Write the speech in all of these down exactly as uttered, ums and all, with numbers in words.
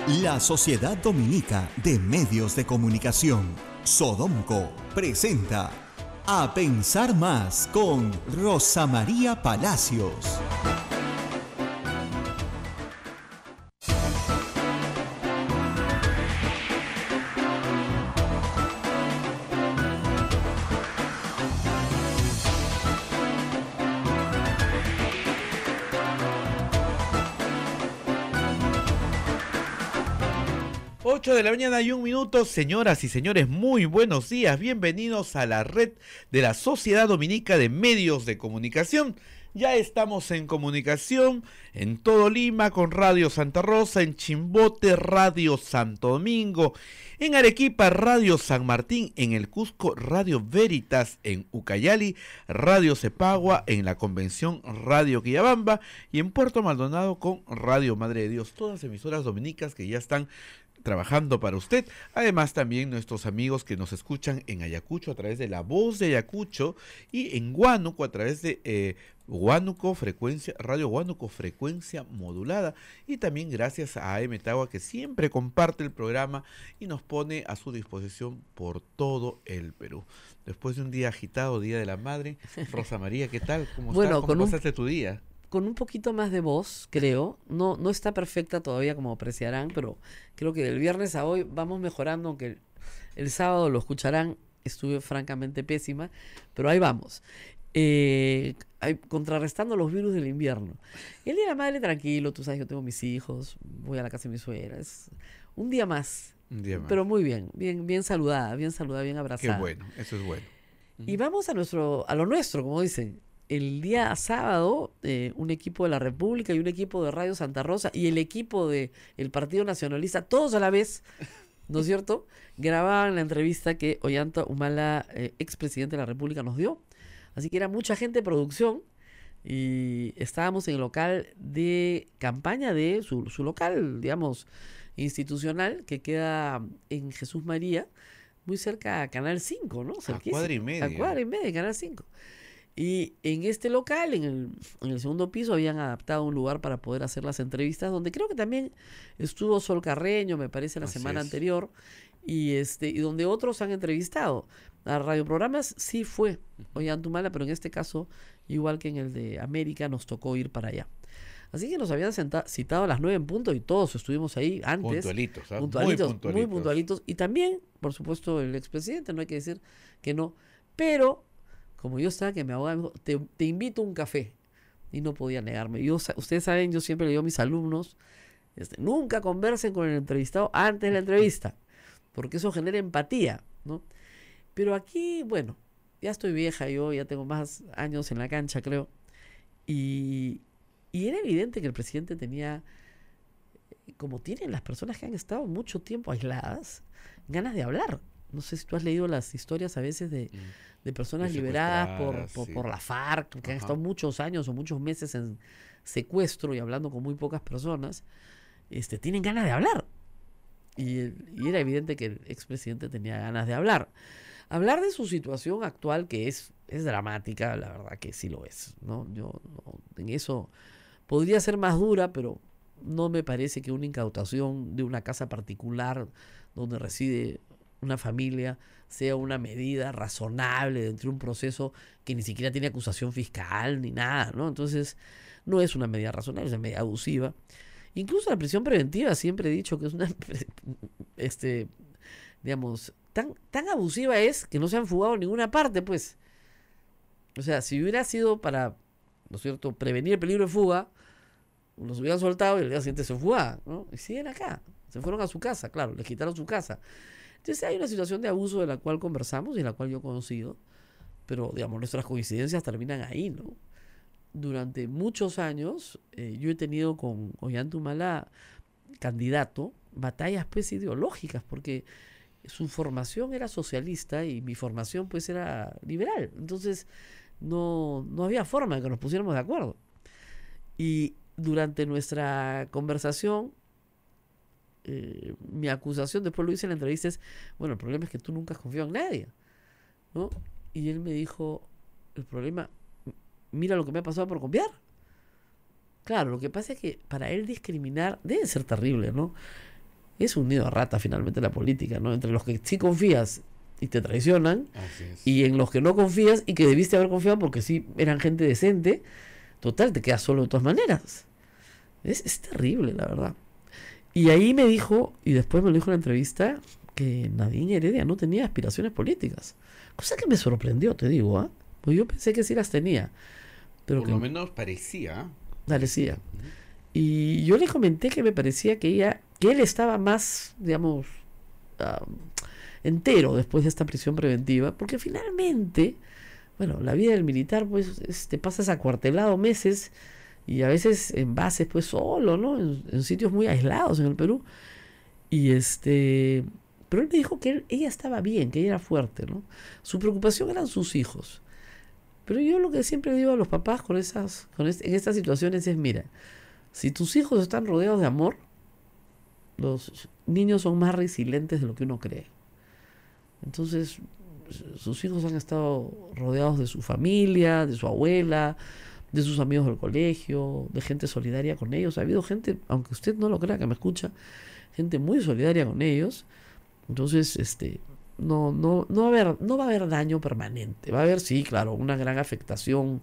La Sociedad Dominica de Medios de Comunicación, Sodomco, presenta A Pensar Más con Rosa María Palacios. ocho de la mañana y un minuto, señoras y señores, muy buenos días, bienvenidos a la red de la Sociedad Dominica de Medios de Comunicación. Ya estamos en comunicación en todo Lima con Radio Santa Rosa, en Chimbote, Radio Santo Domingo, en Arequipa, Radio San Martín, en el Cusco, Radio Veritas, en Ucayali, Radio Cepagua, en la Convención, Radio Quillabamba, y en Puerto Maldonado con Radio Madre de Dios, todas emisoras dominicas que ya están trabajando para usted. Además también nuestros amigos que nos escuchan en Ayacucho a través de La Voz de Ayacucho y en Huánuco a través de eh, Huánuco Frecuencia, Radio Huánuco Frecuencia Modulada, y también gracias a A M Tagua, que siempre comparte el programa y nos pone a su disposición por todo el Perú. Después de un día agitado, Día de la Madre, Rosa María, ¿qué tal? ¿Cómo bueno, estás? ¿Cómo pasaste un... tu día? Con un poquito más de voz, creo. No, no está perfecta todavía, como apreciarán, pero creo que del viernes a hoy vamos mejorando, aunque el, el sábado lo escucharán, estuve francamente pésima, pero ahí vamos. Eh, hay, contrarrestando los virus del invierno. El día de la madre, tranquilo, tú sabes, yo tengo mis hijos, voy a la casa de mi suegra. Es un día más, Un día más. Pero muy bien, bien, bien saludada, bien saludada, bien abrazada. Qué bueno, eso es bueno. Y vamos a nuestro, a lo nuestro, como dicen. El día sábado, eh, un equipo de la República y un equipo de Radio Santa Rosa y el equipo del Partido Nacionalista, todos a la vez, ¿no es cierto?, grababan la entrevista que Ollanta Humala, eh, expresidente de la República, nos dio. Así que era mucha gente de producción y estábamos en el local de campaña de su, su local, digamos, institucional, que queda en Jesús María, muy cerca a Canal cinco, ¿no? A cuadra y media. A cuadra y media de Canal cinco. Y en este local, en el, en el segundo piso, habían adaptado un lugar para poder hacer las entrevistas, donde creo que también estuvo Sol Carreño, me parece, la Así semana es. anterior, y este y donde otros han entrevistado. A radioprogramas sí fue Ollanta Humala, pero en este caso, igual que en el de América, nos tocó ir para allá. Así que nos habían senta- citado a las nueve en punto y todos estuvimos ahí antes. Puntualitos, ¿ah? Puntualitos, muy puntualitos. muy puntualitos. Y también, por supuesto, el expresidente, no hay que decir que no. Pero, como yo estaba que me ahogaba, me dijo, te, te invito a un café. Y no podía negarme. Yo, ustedes saben, yo siempre le digo a mis alumnos, este, nunca conversen con el entrevistado antes de la entrevista, porque eso genera empatía, ¿no? Pero aquí, bueno, ya estoy vieja yo, ya tengo más años en la cancha, creo. Y, y era evidente que el presidente tenía, como tienen las personas que han estado mucho tiempo aisladas, ganas de hablar. No sé si tú has leído las historias a veces de, mm. de personas de liberadas por, por, sí. por la FARC, que Ajá. han estado muchos años o muchos meses en secuestro y hablando con muy pocas personas, este, tienen ganas de hablar. Y, y era evidente que el expresidente tenía ganas de hablar. Hablar de su situación actual, que es, es dramática, la verdad que sí lo es, ¿no? Yo no, en eso podría ser más dura, pero no me parece que una incautación de una casa particular donde reside una familia sea una medida razonable dentro de un proceso que ni siquiera tiene acusación fiscal ni nada, ¿no? Entonces, no es una medida razonable, es una medida abusiva. Incluso la prisión preventiva siempre he dicho que es una, este, digamos, tan, tan abusiva es que no se han fugado en ninguna parte, pues. O sea, si hubiera sido para, ¿no es cierto?, prevenir el peligro de fuga, los hubieran soltado y el día siguiente se fugaban, ¿no? Y siguen acá, se fueron a su casa, claro, les quitaron su casa. Entonces hay una situación de abuso de la cual conversamos y de la cual yo he conocido, pero, digamos, nuestras coincidencias terminan ahí, ¿no? Durante muchos años eh, yo he tenido con Ollanta Humala, candidato, batallas pues ideológicas, porque su formación era socialista y mi formación pues era liberal. Entonces no, no había forma de que nos pusiéramos de acuerdo. Y durante nuestra conversación, eh, mi acusación, después lo hice en la entrevista, es, bueno, el problema es que tú nunca has confiado en nadie, ¿no? Y él me dijo, el problema, mira lo que me ha pasado por confiar. Claro, lo que pasa es que para él discriminar debe ser terrible, ¿no? es un nido de rata finalmente la política, ¿no? Entre los que sí confías y te traicionan, y en los que no confías y que debiste haber confiado porque sí eran gente decente, total, te quedas solo de todas maneras. Es, es terrible, la verdad. Y ahí me dijo, y después me lo dijo en la entrevista, que Nadine Heredia no tenía aspiraciones políticas. Cosa que me sorprendió, te digo, ¿ah? ¿eh? Pues yo pensé que sí las tenía. Pero Por que lo menos parecía. Parecía. Y yo le comenté que me parecía que ella, que él estaba más, digamos, uh, entero después de esta prisión preventiva, porque finalmente, bueno, la vida del militar, pues, es, te pasas acuartelado meses y a veces en bases, pues, solo, ¿no? En, en sitios muy aislados en el Perú. Y este, pero él me dijo que él, ella estaba bien, que ella era fuerte, ¿no? Su preocupación eran sus hijos. Pero yo lo que siempre digo a los papás con esas, con es, en estas situaciones es, mira, si tus hijos están rodeados de amor, los niños son más resilientes de lo que uno cree. Entonces, sus hijos han estado rodeados de su familia, de su abuela, de sus amigos del colegio, de gente solidaria con ellos. Ha habido gente, aunque usted no lo crea que me escucha, gente muy solidaria con ellos. Entonces, este, no, no, no va a haber, no va a haber daño permanente. Va a haber, sí, claro, una gran afectación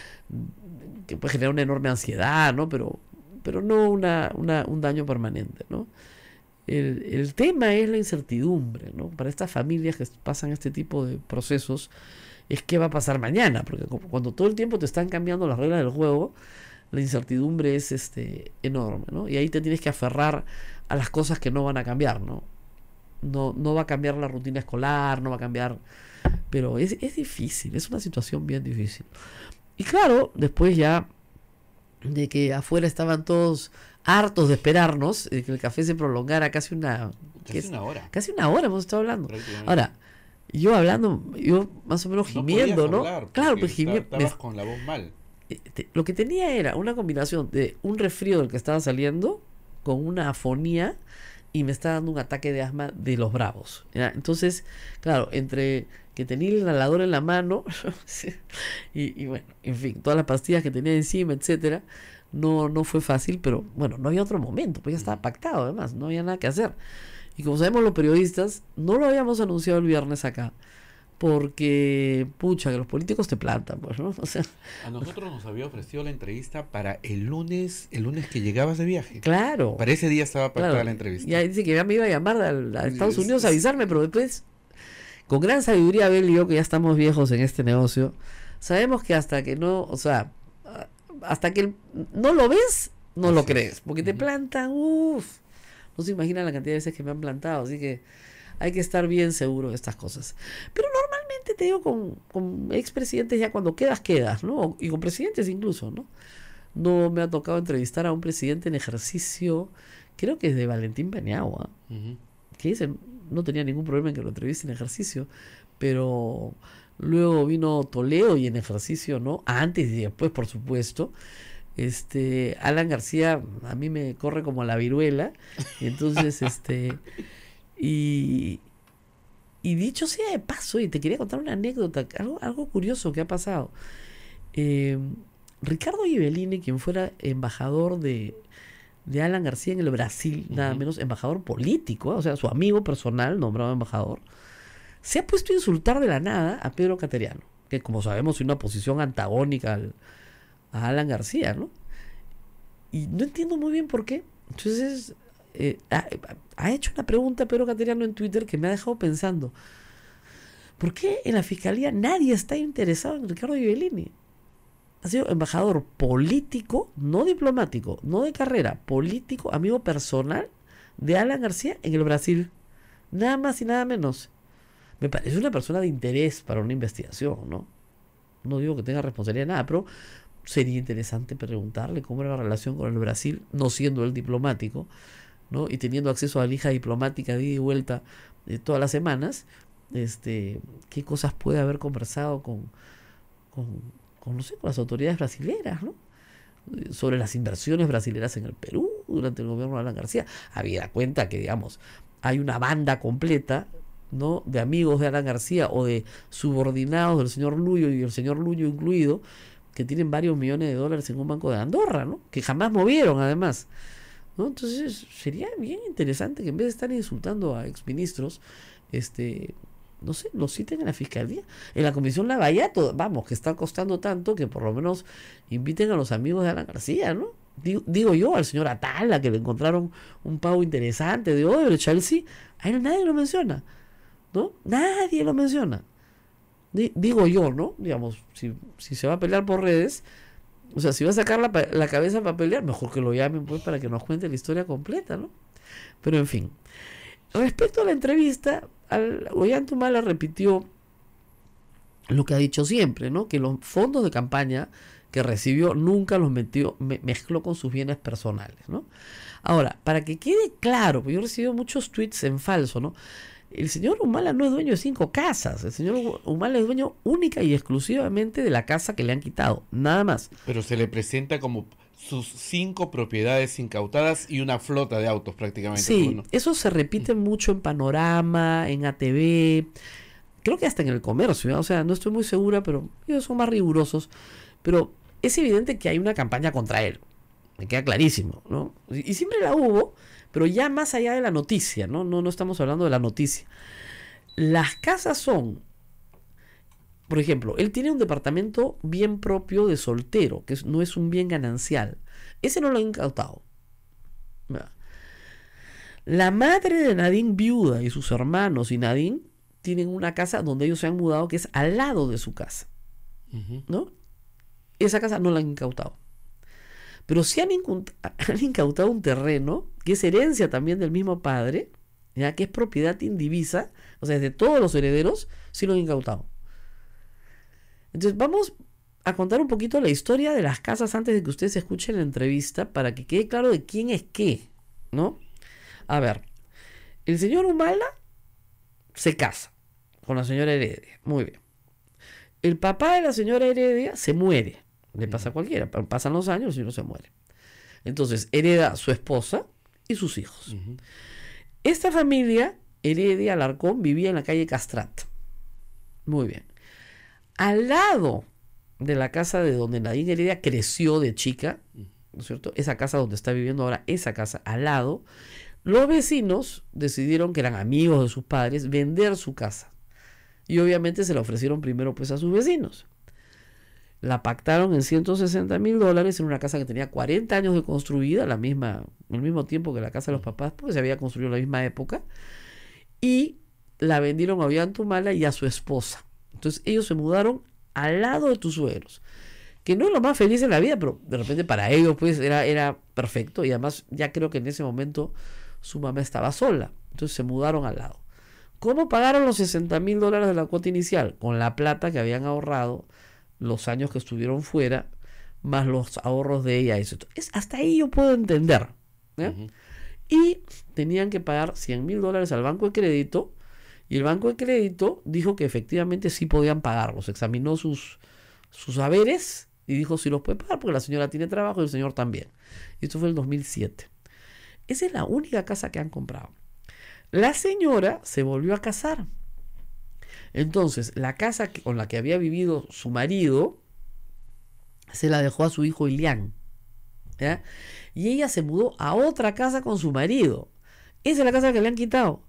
que puede generar una enorme ansiedad, ¿no? Pero, pero no una, una, un daño permanente, ¿no? El, el tema es la incertidumbre, ¿no? Para estas familias que pasan este tipo de procesos, es qué va a pasar mañana, porque cuando todo el tiempo te están cambiando las reglas del juego, la incertidumbre es este, enorme, ¿no? Y ahí te tienes que aferrar a las cosas que no van a cambiar, ¿no? No, no va a cambiar la rutina escolar, no va a cambiar, pero es, es difícil, es una situación bien difícil. Y claro, después ya de que afuera estaban todos hartos de esperarnos, de que el café se prolongara casi una... Casi es, una hora. Casi una hora hemos estado hablando. Ahora, yo hablando, yo más o menos gimiendo, ¿no? Hablar, claro, pues gimiendo. Estabas me, con la voz mal. Te, lo que tenía era una combinación de un resfrío del que estaba saliendo con una afonía y me estaba dando un ataque de asma de los bravos, ¿ya? Entonces, claro, entre que tenía el inhalador en la mano y, y bueno, en fin, todas las pastillas que tenía encima, etcétera, no, no fue fácil, pero bueno, no había otro momento, pues ya estaba pactado además, no había nada que hacer. Y como sabemos los periodistas, no lo habíamos anunciado el viernes acá, porque, pucha, que los políticos te plantan, pues, ¿no? O sea, a nosotros nos había ofrecido la entrevista para el lunes, el lunes que llegabas de viaje. Claro. Para ese día estaba pactada claro. la entrevista. Ya dice que ya me iba a llamar a, a Estados Unidos a avisarme, pero después, con gran sabiduría, Abel y yo, que ya estamos viejos en este negocio, sabemos que hasta que no, o sea, hasta que el, no lo ves, no así lo crees, porque uh-huh. te plantan, uff, no se imaginan la cantidad de veces que me han plantado, así que hay que estar bien seguro de estas cosas. Pero normalmente te digo, con, con expresidentes ya cuando quedas, quedas, ¿no? Y con presidentes incluso, ¿no? No me ha tocado entrevistar a un presidente en ejercicio, creo que es de Valentín Paniagua, uh-huh. que dice, no tenía ningún problema en que lo entreviste en ejercicio, pero luego vino Toledo y en ejercicio, ¿no? Antes y después, por supuesto. Este, Alan García a mí me corre como la viruela, y entonces, este, y, y dicho sea de paso, y te quería contar una anécdota, algo, algo curioso que ha pasado. Eh, Ricardo Ghibellini, quien fuera embajador de, de Alan García en el Brasil, uh-huh. nada menos embajador político, ¿eh? O sea, su amigo personal nombrado embajador, se ha puesto a insultar de la nada a Pedro Cateriano, que como sabemos es una posición antagónica al, a Alan García, ¿no? Y no entiendo muy bien por qué. Entonces, eh, ha, ha hecho una pregunta a Pedro Cateriano en Twitter que me ha dejado pensando. ¿Por qué en la fiscalía nadie está interesado en Ricardo Ghibellini? Ha sido embajador político, no diplomático, no de carrera, político, amigo personal de Alan García en el Brasil. Nada más y nada menos. Me parece una persona de interés para una investigación, ¿no? No digo que tenga responsabilidad de nada, pero sería interesante preguntarle cómo era la relación con el Brasil, no siendo él diplomático, ¿no? Y teniendo acceso a la hija diplomática de ida y vuelta de todas las semanas, este, qué cosas puede haber conversado con, con, con, no sé, con las autoridades brasileras, ¿no? Sobre las inversiones brasileras en el Perú durante el gobierno de Alan García. Habida cuenta que, digamos, hay una banda completa, ¿no?, de amigos de Alan García o de subordinados del señor Luyo y el señor Luyo incluido, que tienen varios millones de dólares en un banco de Andorra, ¿no?, que jamás movieron además. ¿no? Entonces sería bien interesante que en vez de estar insultando a exministros, este, no sé, lo citen en la fiscalía, en la comisión Lavallato, vamos, que está costando tanto que por lo menos inviten a los amigos de Alan García, ¿no? Digo, digo yo, al señor Atala, que le encontraron un pago interesante de Odebrecht, Chelsea, a él nadie lo menciona, ¿no? Nadie lo menciona. Di, digo yo, ¿no? Digamos, si, si se va a pelear por redes, o sea, si va a sacar la, la cabeza para pelear, mejor que lo llamen pues para que nos cuente la historia completa, ¿no? Pero en fin, respecto a la entrevista, al, Ollantumala repitió lo que ha dicho siempre, ¿no? Que los fondos de campaña que recibió nunca los metió, me, mezcló con sus bienes personales, ¿no? Ahora, para que quede claro, porque yo he recibido muchos tweets en falso, ¿no? El señor Humala no es dueño de cinco casas. El señor Humala es dueño única y exclusivamente de la casa que le han quitado. Nada más. Pero se le presenta como sus cinco propiedades incautadas y una flota de autos prácticamente. Sí, Uno. eso se repite mucho en Panorama, en A T V, creo que hasta en El Comercio, ¿no? O sea, no estoy muy segura, pero ellos son más rigurosos. Pero es evidente que hay una campaña contra él. Me queda clarísimo, ¿no? Y, y siempre la hubo, pero ya más allá de la noticia, ¿no? No, no estamos hablando de la noticia. Las casas son, por ejemplo, él tiene un departamento bien propio de soltero, que es, no es un bien ganancial. Ese no lo han incautado. La madre de Nadine viuda y sus hermanos y Nadine tienen una casa donde ellos se han mudado que es al lado de su casa, ¿no? Esa casa no la han incautado. Pero sí han, han incautado un terreno que es herencia también del mismo padre, ya que es propiedad indivisa, o sea, de todos los herederos, sí lo han incautado. Entonces vamos a contar un poquito la historia de las casas antes de que ustedes escuchen la entrevista para que quede claro de quién es qué, ¿no? A ver, el señor Humala se casa con la señora Heredia, muy bien. El papá de la señora Heredia se muere. Le pasa a cualquiera, pasan los años y no se muere. Entonces, hereda su esposa y sus hijos. Uh-huh. Esta familia, Heredia Alarcón, vivía en la calle Castrat. Muy bien. Al lado de la casa de donde Nadine Heredia creció de chica, ¿no es cierto? Esa casa donde está viviendo ahora, esa casa al lado, los vecinos decidieron, que eran amigos de sus padres, vender su casa. Y obviamente se la ofrecieron primero pues a sus vecinos. La pactaron en ciento sesenta mil dólares en una casa que tenía cuarenta años de construida, la misma, el mismo tiempo que la casa de los papás, porque se había construido en la misma época, y la vendieron a Ollantumala y a su esposa. Entonces ellos se mudaron al lado de tus suegros, que no es lo más feliz en la vida, pero de repente para ellos pues era, era perfecto, y además ya creo que en ese momento su mamá estaba sola, entonces se mudaron al lado. ¿Cómo pagaron los sesenta mil dólares de la cuota inicial? Con la plata que habían ahorrado los años que estuvieron fuera, más los ahorros de ella. Eso. Es, hasta ahí yo puedo entender. ¿eh? Uh-huh. Y tenían que pagar cien mil dólares al banco de crédito, y el banco de crédito dijo que efectivamente sí podían pagarlos. Examinó sus, sus haberes y dijo sí los puede pagar porque la señora tiene trabajo y el señor también. Y esto fue en el dos mil siete. Esa es la única casa que han comprado. La señora se volvió a casar. Entonces, la casa que, con la que había vivido su marido, se la dejó a su hijo Ilián. ¿ya? Y ella se mudó a otra casa con su marido. Esa es la casa que le han quitado.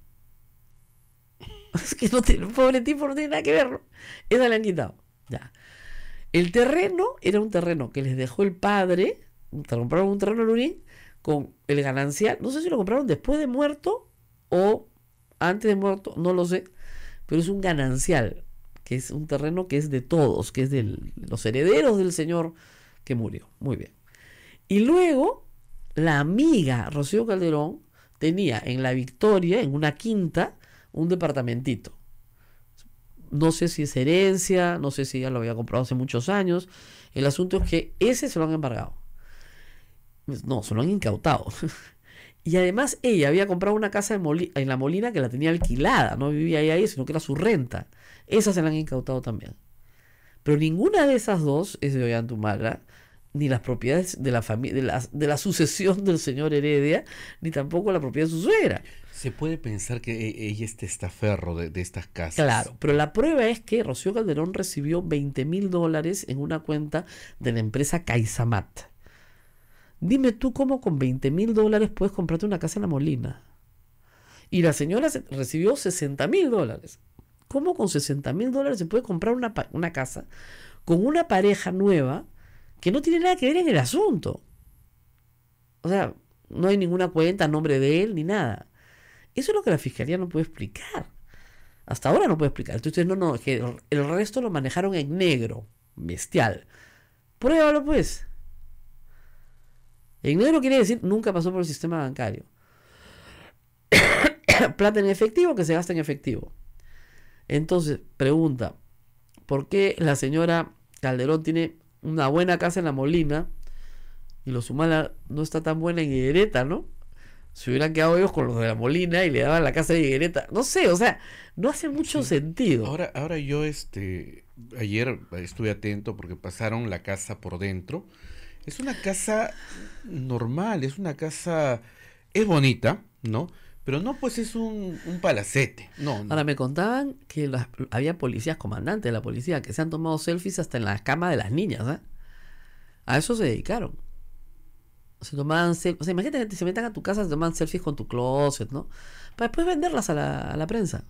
Es que no tiene, pobre tipo no tiene nada que ver. ¿no? Esa le han quitado. Ya. El terreno era un terreno que les dejó el padre. Compraron un terreno en Lurín con el ganancial. No sé si lo compraron después de muerto o antes de muerto, no lo sé. Pero es un ganancial, que es un terreno que es de todos, que es de los herederos del señor que murió. Muy bien. Y luego, la amiga Rocío Calderón tenía en La Victoria, en una quinta, un departamentito. No sé si es herencia, no sé si ya lo había comprado hace muchos años. El asunto es que ese se lo han embargado. No, se lo han incautado. Y además ella había comprado una casa en, Moli- en La Molina que la tenía alquilada, no vivía ahí, ahí, sino que era su renta. Esa se la han incautado también. Pero ninguna de esas dos es de Ollantumala, ni las propiedades de la, familia, de, la, de la sucesión del señor Heredia, ni tampoco la propiedad de su suegra. Se puede pensar que ella es testaferro de, de estas casas. Claro, pero la prueba es que Rocío Calderón recibió veinte mil dólares en una cuenta de la empresa Caizamat. Dime tú cómo con veinte mil dólares puedes comprarte una casa en La Molina. Y la señora se- recibió sesenta mil dólares. ¿Cómo con sesenta mil dólares se puede comprar una, pa- una casa con una pareja nueva que no tiene nada que ver en el asunto? O sea, no hay ninguna cuenta a nombre de él ni nada. Eso es lo que la fiscalía no puede explicar. Hasta ahora no puede explicar. Entonces, no, no, es que el, el resto lo manejaron en negro, bestial. Pruébalo, pues. En negro quiere decir nunca pasó por el sistema bancario. Plata en efectivo que se gasta en efectivo. Entonces, pregunta, ¿por qué la señora Calderón tiene una buena casa en La Molina y los Humala no está tan buena en Higuereta, ¿no? Se hubieran quedado ellos con los de La Molina y le daban la casa de Higuereta. No sé, o sea, no hace mucho Sí. sentido. Ahora, ahora yo este ayer estuve atento porque pasaron la casa por dentro. Es una casa normal, es una casa, es bonita, ¿no? Pero no pues es un, un palacete. No, no. Ahora me contaban que las- había policías, comandantes de la policía, que se han tomado selfies hasta en la cama de las niñas, ¿eh? A eso se dedicaron. Se tomaban selfies. O sea, imagínate que se metan a tu casa, se toman selfies con tu closet, ¿no? Para después venderlas a la, a la prensa.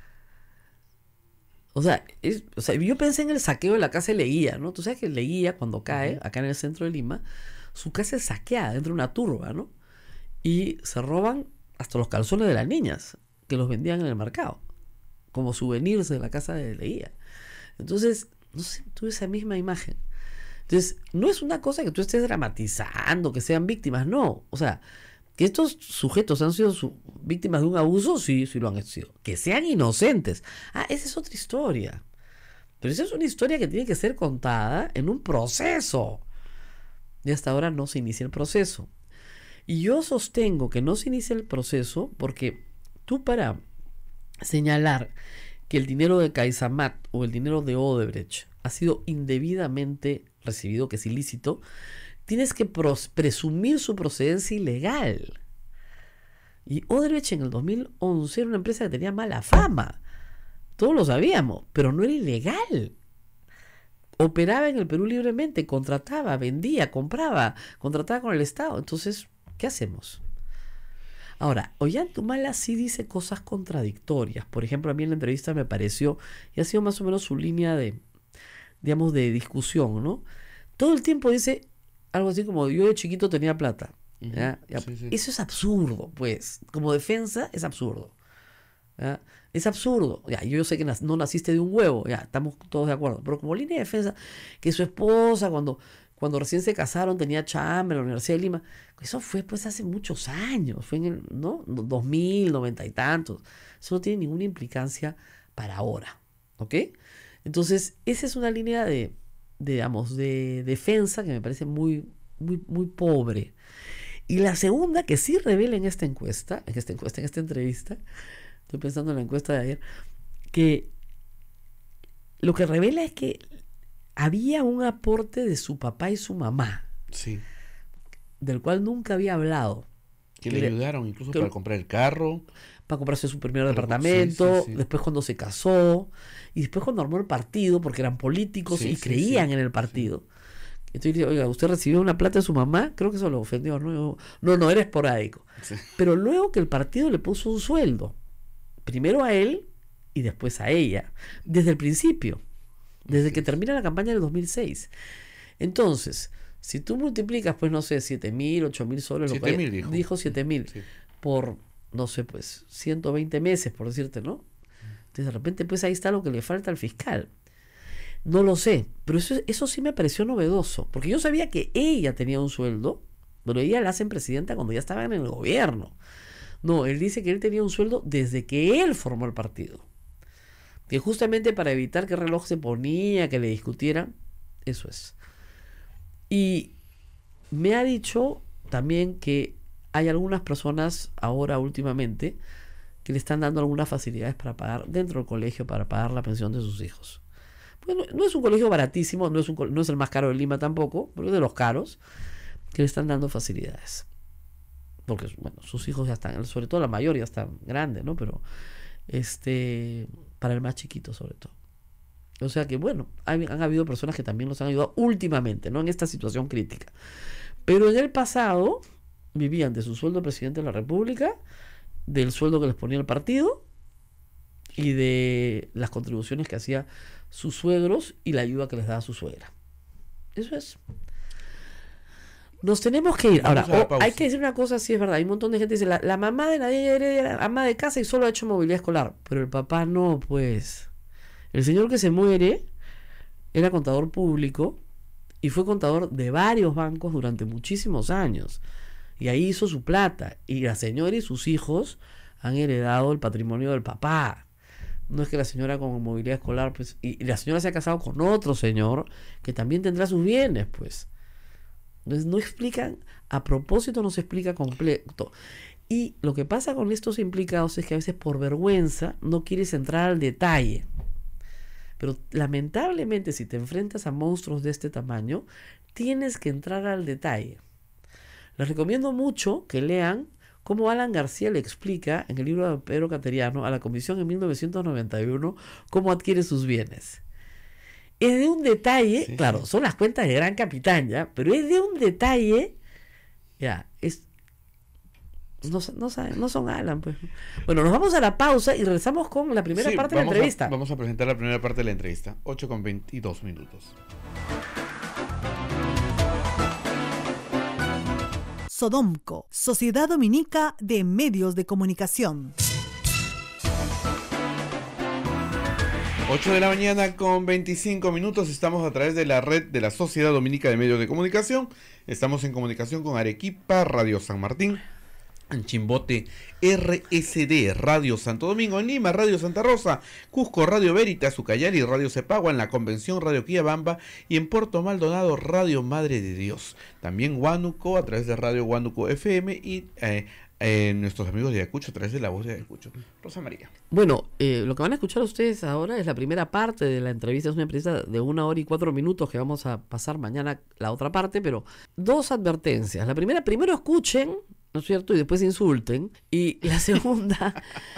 O sea, es- o sea, yo pensé en el saqueo de la casa de Leguía, ¿no? Tú sabes que Leguía, cuando cae, Ujú. acá en el centro de Lima, su casa es saqueada dentro de una turba, ¿no? Y se roban hasta los calzones de las niñas, que los vendían en el mercado, como souvenirs de la casa de Leguía. Entonces, no sé, tuve esa misma imagen. Entonces, no es una cosa que tú estés dramatizando, que sean víctimas, no. O sea, que estos sujetos han sido su- víctimas de un abuso, sí, sí lo han sido. Que sean inocentes. Ah, esa es otra historia. Pero esa es una historia que tiene que ser contada en un proceso. Y hasta ahora no se inicia el proceso. Y yo sostengo que no se inicia el proceso porque tú para señalar que el dinero de CaixaMat o el dinero de Odebrecht ha sido indebidamente recibido, que es ilícito, tienes que pros- presumir su procedencia ilegal. Y Odebrecht en el dos mil once era una empresa que tenía mala fama. Todos lo sabíamos, pero no era ilegal. Operaba en el Perú libremente, contrataba, vendía, compraba, contrataba con el Estado. Entonces, ¿qué hacemos? Ahora, Ollantumala sí dice cosas contradictorias. Por ejemplo, a mí en la entrevista me pareció, y ha sido más o menos su línea de, digamos, de discusión, ¿no? Todo el tiempo dice algo así como, yo de chiquito tenía plata. Ujú, ¿Ya? Ya, sí, sí. Eso es absurdo, pues. Como defensa es absurdo. ¿Ya? Es absurdo. Ya, yo sé que nac- no naciste de un huevo, ya, estamos todos de acuerdo. Pero como línea de defensa, que su esposa, cuando, cuando recién se casaron, tenía chamba en la Universidad de Lima. Eso fue pues hace muchos años, fue en el, ¿no? dos mil, noventa y tantos. Eso no tiene ninguna implicancia para ahora. ¿Ok? Entonces, esa es una línea de, de, digamos, de defensa que me parece muy, muy, muy pobre. Y la segunda, que sí revela en esta encuesta, en esta encuesta, en esta entrevista, estoy pensando en la encuesta de ayer, que lo que revela es que había un aporte de su papá y su mamá, Sí. del cual nunca había hablado, Que Que le le- ayudaron incluso que- para comprar el carro. para comprarse su primer Para- departamento, sí, sí, sí. después cuando se casó, y después cuando armó el partido, porque eran políticos Sí, y sí, creían sí, en el partido. Entonces dice, oiga, ¿usted recibió una plata de su mamá? Creo que eso lo ofendió, ¿no? No, no, era esporádico. Sí. Pero luego que el partido le puso un sueldo, primero a él y después a ella, desde el principio, desde Así que es. termina la campaña del dos mil seis. Entonces, si tú multiplicas, pues no sé, siete mil, ocho mil soles, lo que siete mil haya- dijo. dijo siete mil, Sí. por, no sé, pues ciento veinte meses, por decirte, ¿no? Entonces, de repente, pues ahí está lo que le falta al fiscal. No lo sé, pero eso, eso sí me pareció novedoso, porque yo sabía que ella tenía un sueldo, pero ella la hacen presidenta cuando ya estaba en el gobierno. No, él dice que él tenía un sueldo desde que él formó el partido. Que justamente para evitar que el reloj se ponía, que le discutieran, eso es. Y me ha dicho también que hay algunas personas ahora últimamente que le están dando algunas facilidades para pagar dentro del colegio, para pagar la pensión de sus hijos. Bueno, no es un colegio baratísimo, no es, un, co- no es el más caro de Lima tampoco, pero es de los caros, que le están dando facilidades. Porque, bueno, sus hijos ya están, sobre todo la mayor ya está grande, ¿no? Pero, este, para el más chiquito sobre todo. O sea que, bueno, hay- han habido personas que también los han ayudado últimamente, ¿no? En esta situación crítica. Pero en el pasado vivían de su sueldo de presidente de la República, del sueldo que les ponía el partido y de las contribuciones que hacía sus suegros y la ayuda que les daba su suegra. Eso es. Nos tenemos que ir. Ahora, oh, hay que decir una cosa, sí es verdad. Hay un montón de gente que dice, la, la mamá de Nadine Heredia era ama de casa y solo ha hecho movilidad escolar. Pero el papá no, pues. El señor que se muere era contador público y fue contador de varios bancos durante muchísimos años. Y ahí hizo su plata. Y la señora y sus hijos han heredado el patrimonio del papá. No es que la señora con movilidad escolar, pues, y, y la señora se ha casado con otro señor que también tendrá sus bienes, pues. Entonces no explican, a propósito no se explica completo. Y lo que pasa con estos implicados es que a veces por vergüenza no quieres entrar al detalle. Pero lamentablemente si te enfrentas a monstruos de este tamaño, tienes que entrar al detalle. Les recomiendo mucho que lean cómo Alan García le explica en el libro de Pedro Cateriano a la Comisión en mil novecientos noventa y uno cómo adquiere sus bienes. Es de un detalle, sí, claro, sí. Son las cuentas de Gran Capitán, ¿ya? Pero es de un detalle, ya, es... No, no, saben, no son Alan, pues. Bueno, nos vamos a la pausa y regresamos con la primera sí, parte de la entrevista. A, vamos a presentar la primera parte de la entrevista, ocho con veintidós minutos. Sodomco, Sociedad Dominica de Medios de Comunicación. ocho de la mañana con veinticinco minutos, estamos a través de la red de la Sociedad Dominica de Medios de Comunicación. Estamos en comunicación con Arequipa, Radio San Martín, en Chimbote, R S D, Radio Santo Domingo, en Lima, Radio Santa Rosa, Cusco, Radio Veritas, Ucayali, Radio Cepagua, en la Convención, Radio Quillabamba, y en Puerto Maldonado, Radio Madre de Dios. También Huánuco, a través de Radio Huánuco F M, y eh, eh, nuestros amigos de Ayacucho, a través de La Voz de Ayacucho. Rosa María. Bueno, eh, lo que van a escuchar ustedes ahora es la primera parte de la entrevista. Es una entrevista de una hora y cuatro minutos que vamos a pasar mañana la otra parte, pero dos advertencias. La primera, primero escuchen, ¿no es cierto? Y después insulten. Y la segunda,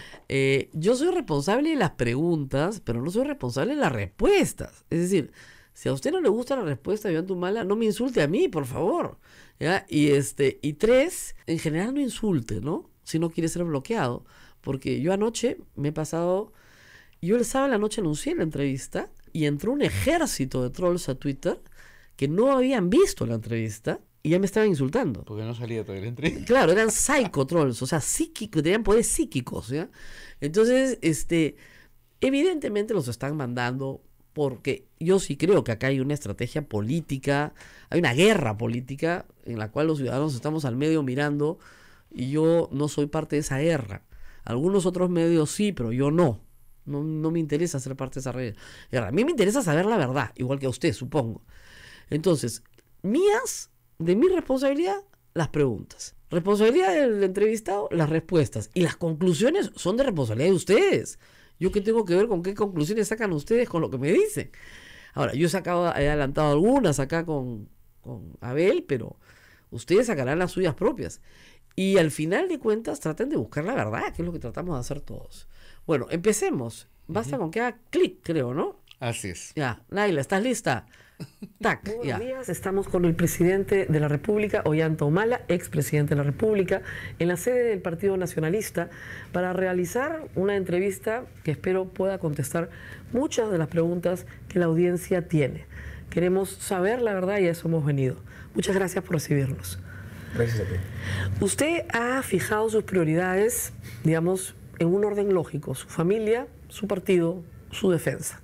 eh, yo soy responsable de las preguntas, pero no soy responsable de las respuestas. Es decir, si a usted no le gusta la respuesta de Iván Tumala, no me insulte a mí, por favor. ¿Ya? Y este, y tres, en general no insulte, ¿no? Si no quiere ser bloqueado. Porque yo anoche me he pasado, yo el sábado en la noche anuncié la entrevista y entró un ejército de trolls a Twitter que no habían visto la entrevista y ya me estaban insultando. Porque no salía toda la entrevista. Claro, eran psychotrolls, o sea, psíquicos, tenían poderes psíquicos, ¿ya? Entonces, este, evidentemente los están mandando porque yo sí creo que acá hay una estrategia política, hay una guerra política en la cual los ciudadanos estamos al medio mirando y yo no soy parte de esa guerra. Algunos otros medios sí, pero yo no. No, no me interesa ser parte de esa guerra. A mí me interesa saber la verdad, igual que a usted, supongo. Entonces, mías, de mi responsabilidad, las preguntas. Responsabilidad del entrevistado, las respuestas. Y las conclusiones son de responsabilidad de ustedes. ¿Yo qué tengo que ver con qué conclusiones sacan ustedes con lo que me dicen? Ahora, yo he, sacado, he adelantado algunas acá con, con Abel, pero ustedes sacarán las suyas propias. Y al final de cuentas traten de buscar la verdad, que es lo que tratamos de hacer todos. Bueno, empecemos. Basta uh-huh. con que haga clic, creo, ¿no? Así es. Ya, Naila, ¿estás lista? Tac, Buenos ya. días, estamos con el presidente de la República, Ollanta Humala, expresidente de la República, en la sede del Partido Nacionalista, para realizar una entrevista que espero pueda contestar muchas de las preguntas que la audiencia tiene. Queremos saber la verdad y a eso hemos venido. Muchas gracias por recibirnos. Gracias a ti. Usted ha fijado sus prioridades, digamos, en un orden lógico: su familia, su partido, su defensa.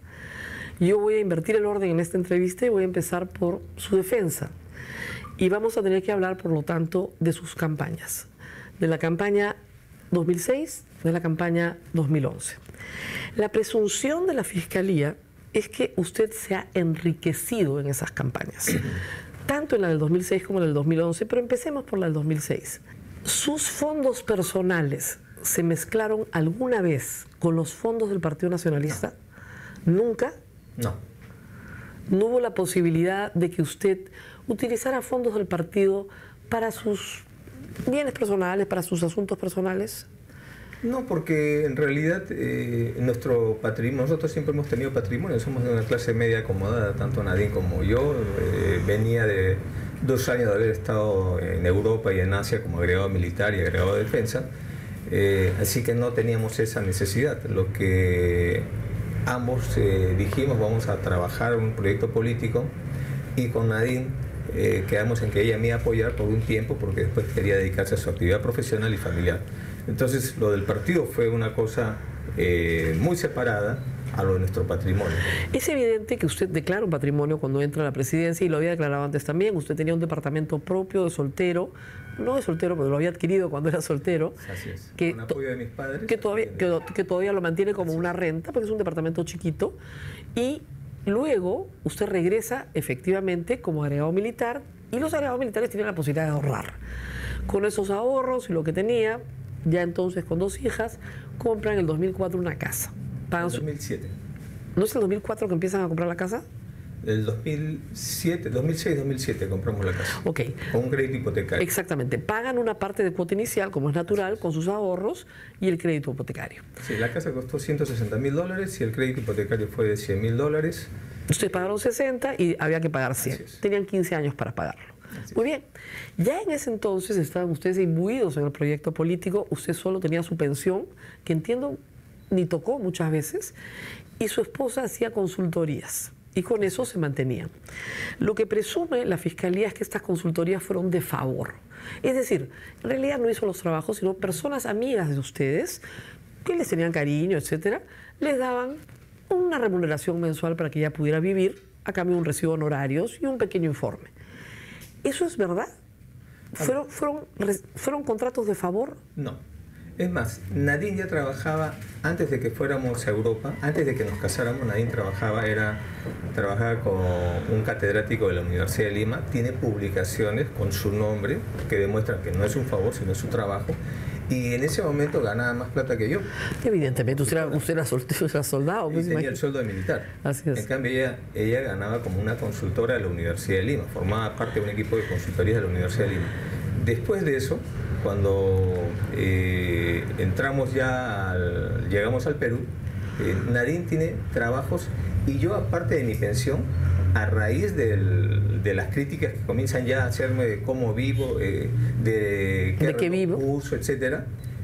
Yo voy a invertir el orden en esta entrevista y voy a empezar por su defensa. Y vamos a tener que hablar, por lo tanto, de sus campañas. De la campaña dos mil seis, de la campaña dos mil once. La presunción de la Fiscalía es que usted se ha enriquecido en esas campañas. Tanto en la del dos mil seis como en la del dos mil once, pero empecemos por la del dos mil seis. ¿Sus fondos personales se mezclaron alguna vez con los fondos del Partido Nacionalista? ¿Nunca? No. ¿No hubo la posibilidad de que usted utilizara fondos del partido para sus bienes personales, para sus asuntos personales? No, porque en realidad eh, nuestro patrimonio, nosotros siempre hemos tenido patrimonio, somos de una clase media acomodada, tanto Nadine como yo, eh, venía de, dos años de haber estado en Europa y en Asia como agregado militar y agregado de defensa, eh, así que no teníamos esa necesidad. Lo que ambos eh, dijimos, vamos a trabajar en un proyecto político, y con Nadine eh, quedamos en que ella me iba a apoyar por un tiempo porque después quería dedicarse a su actividad profesional y familiar. Entonces lo del partido fue una cosa eh, muy separada a lo de nuestro patrimonio. Es evidente que usted declara un patrimonio cuando entra a la presidencia, y lo había declarado antes también. Usted tenía un departamento propio de soltero, no de soltero, pero lo había adquirido cuando era soltero. Así es, que, con apoyo de mis padres. Que todavía, que, que todavía lo mantiene como una renta, porque es un departamento chiquito. Y luego usted regresa efectivamente como agregado militar, y los agregados militares tienen la posibilidad de ahorrar. Con esos ahorros y lo que tenía, ya entonces con dos hijas, compran en el dos mil cuatro una casa. En dos mil siete. ¿No es el dos mil cuatro que empiezan a comprar la casa? El dos mil siete, dos mil seis, dos mil siete compramos la casa. Ok. Con un crédito hipotecario. Exactamente. Pagan una parte de cuota inicial, como es natural, con sus ahorros y el crédito hipotecario. Sí, la casa costó ciento sesenta mil dólares y el crédito hipotecario fue de cien mil dólares. Ustedes pagaron sesenta y había que pagar cien. Tenían quince años para pagarlo. Así Muy bien. Ya en ese entonces estaban ustedes imbuidos en el proyecto político. Usted solo tenía su pensión, que entiendo ni tocó muchas veces, y su esposa hacía consultorías, y con eso se mantenían. Lo que presume la Fiscalía es que estas consultorías fueron de favor. Es decir, en realidad no hizo los trabajos, sino personas amigas de ustedes, que les tenían cariño, etcétera, les daban una remuneración mensual para que ella pudiera vivir, a cambio de un recibo de honorarios y un pequeño informe. ¿Eso es verdad? ¿Fueron, fueron, fueron contratos de favor? No. Es más, Nadine ya trabajaba, antes de que fuéramos a Europa, antes de que nos casáramos, Nadine trabajaba, era, trabajaba con un catedrático de la Universidad de Lima, tiene publicaciones con su nombre que demuestran que no es un favor, sino su trabajo, y en ese momento ganaba más plata que yo. Evidentemente, usted era, usted era, sol, usted era soldado. Y tenía imagino. el sueldo de militar. Así es. En cambio, ella, ella ganaba como una consultora de la Universidad de Lima, formaba parte de un equipo de consultorías de la Universidad de Lima. Después de eso, cuando eh, entramos ya, al, llegamos al Perú, eh, Nadine tiene trabajos, y yo, aparte de mi pensión, a raíz del, de las críticas que comienzan ya a hacerme de cómo vivo, eh, de qué, ¿De qué vivo? uso, etcétera,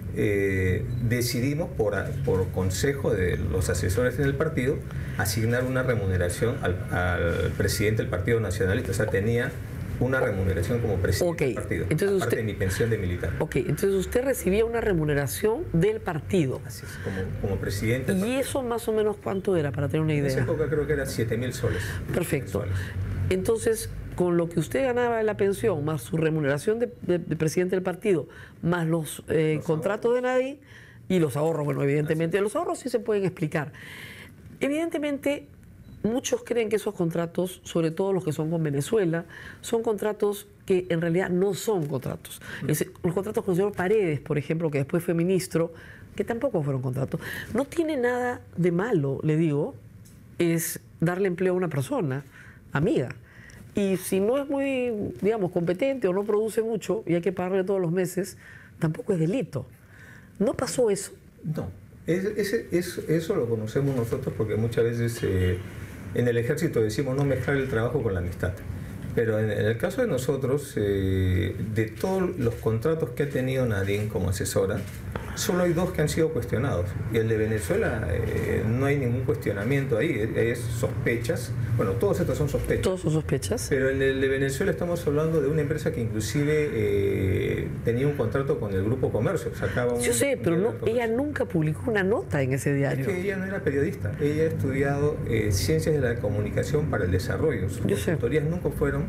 eh, decidimos por, por consejo de los asesores en el partido asignar una remuneración al, al presidente del Partido Nacionalista. O sea, tenía una remuneración como presidente okay. del partido, entonces aparte usted, de mi pensión de militar. Ok, entonces usted recibía una remuneración del partido. Así es, como, como presidente. ¿Y eso más o menos cuánto era, para tener una idea? En esa época creo que era siete mil soles. Perfecto. Mensuales. Entonces, con lo que usted ganaba de la pensión, más su remuneración de, de, de presidente del partido, más los, eh, los contratos ahorros de Nadine y los ahorros, bueno, evidentemente, los ahorros sí se pueden explicar. Evidentemente, muchos creen que esos contratos, sobre todo los que son con Venezuela, son contratos que en realidad no son contratos. Mm. Es, los contratos con el señor Paredes, por ejemplo, que después fue ministro, que tampoco fueron contratos. No tiene nada de malo, le digo, es darle empleo a una persona, amiga. Y si no es muy, digamos, competente o no produce mucho y hay que pagarle todos los meses, tampoco es delito. ¿No pasó eso? No. Es, es, es, eso lo conocemos nosotros porque muchas veces eh, en el ejército decimos no mezclar el trabajo con la amistad. Pero en, en el caso de nosotros, eh, de todos los contratos que ha tenido Nadine como asesora, solo hay dos que han sido cuestionados. Y el de Venezuela eh, no hay ningún cuestionamiento ahí, es sospechas. Bueno, todos estos son sospechas. Todos son sospechas. Pero en el de Venezuela estamos hablando de una empresa que inclusive eh, tenía un contrato con el Grupo Comercio. Sacaba un, Yo sé, pero no, ella nunca publicó una nota en ese diario. Es que ella no era periodista. Ella ha estudiado eh, Ciencias de la Comunicación para el Desarrollo. Sus consultorías nunca fueron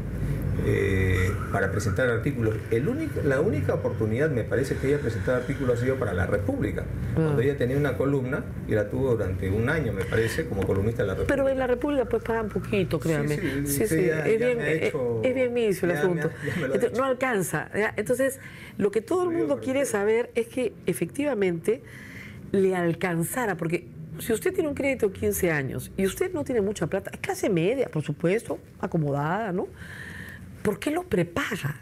Eh, para presentar artículos. El único, la única oportunidad, me parece, que ella presentó artículos ha sido para La República, ah. cuando ella tenía una columna y la tuvo durante un año, me parece, como columnista de La República. Pero en La República pues pagan poquito, créanme. Sí, sí, sí, sí. Ya, es, ya bien, hecho, es bien misio el ya asunto. Me, ya me Entonces, no alcanza. ¿ya? Entonces, lo que todo el mundo quiere saber es que efectivamente le alcanzara, porque si usted tiene un crédito de quince años y usted no tiene mucha plata, es clase media, por supuesto, acomodada, ¿no? ¿Por qué lo prepaga?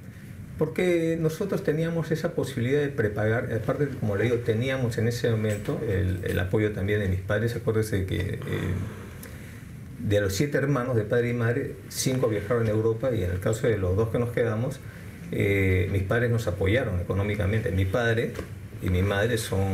Porque nosotros teníamos esa posibilidad de prepagar, aparte, como le digo, teníamos en ese momento el, el apoyo también de mis padres. Acuérdese que eh, de los siete hermanos de padre y madre, cinco viajaron a Europa y en el caso de los dos que nos quedamos, eh, mis padres nos apoyaron económicamente. Mi padre y mi madre son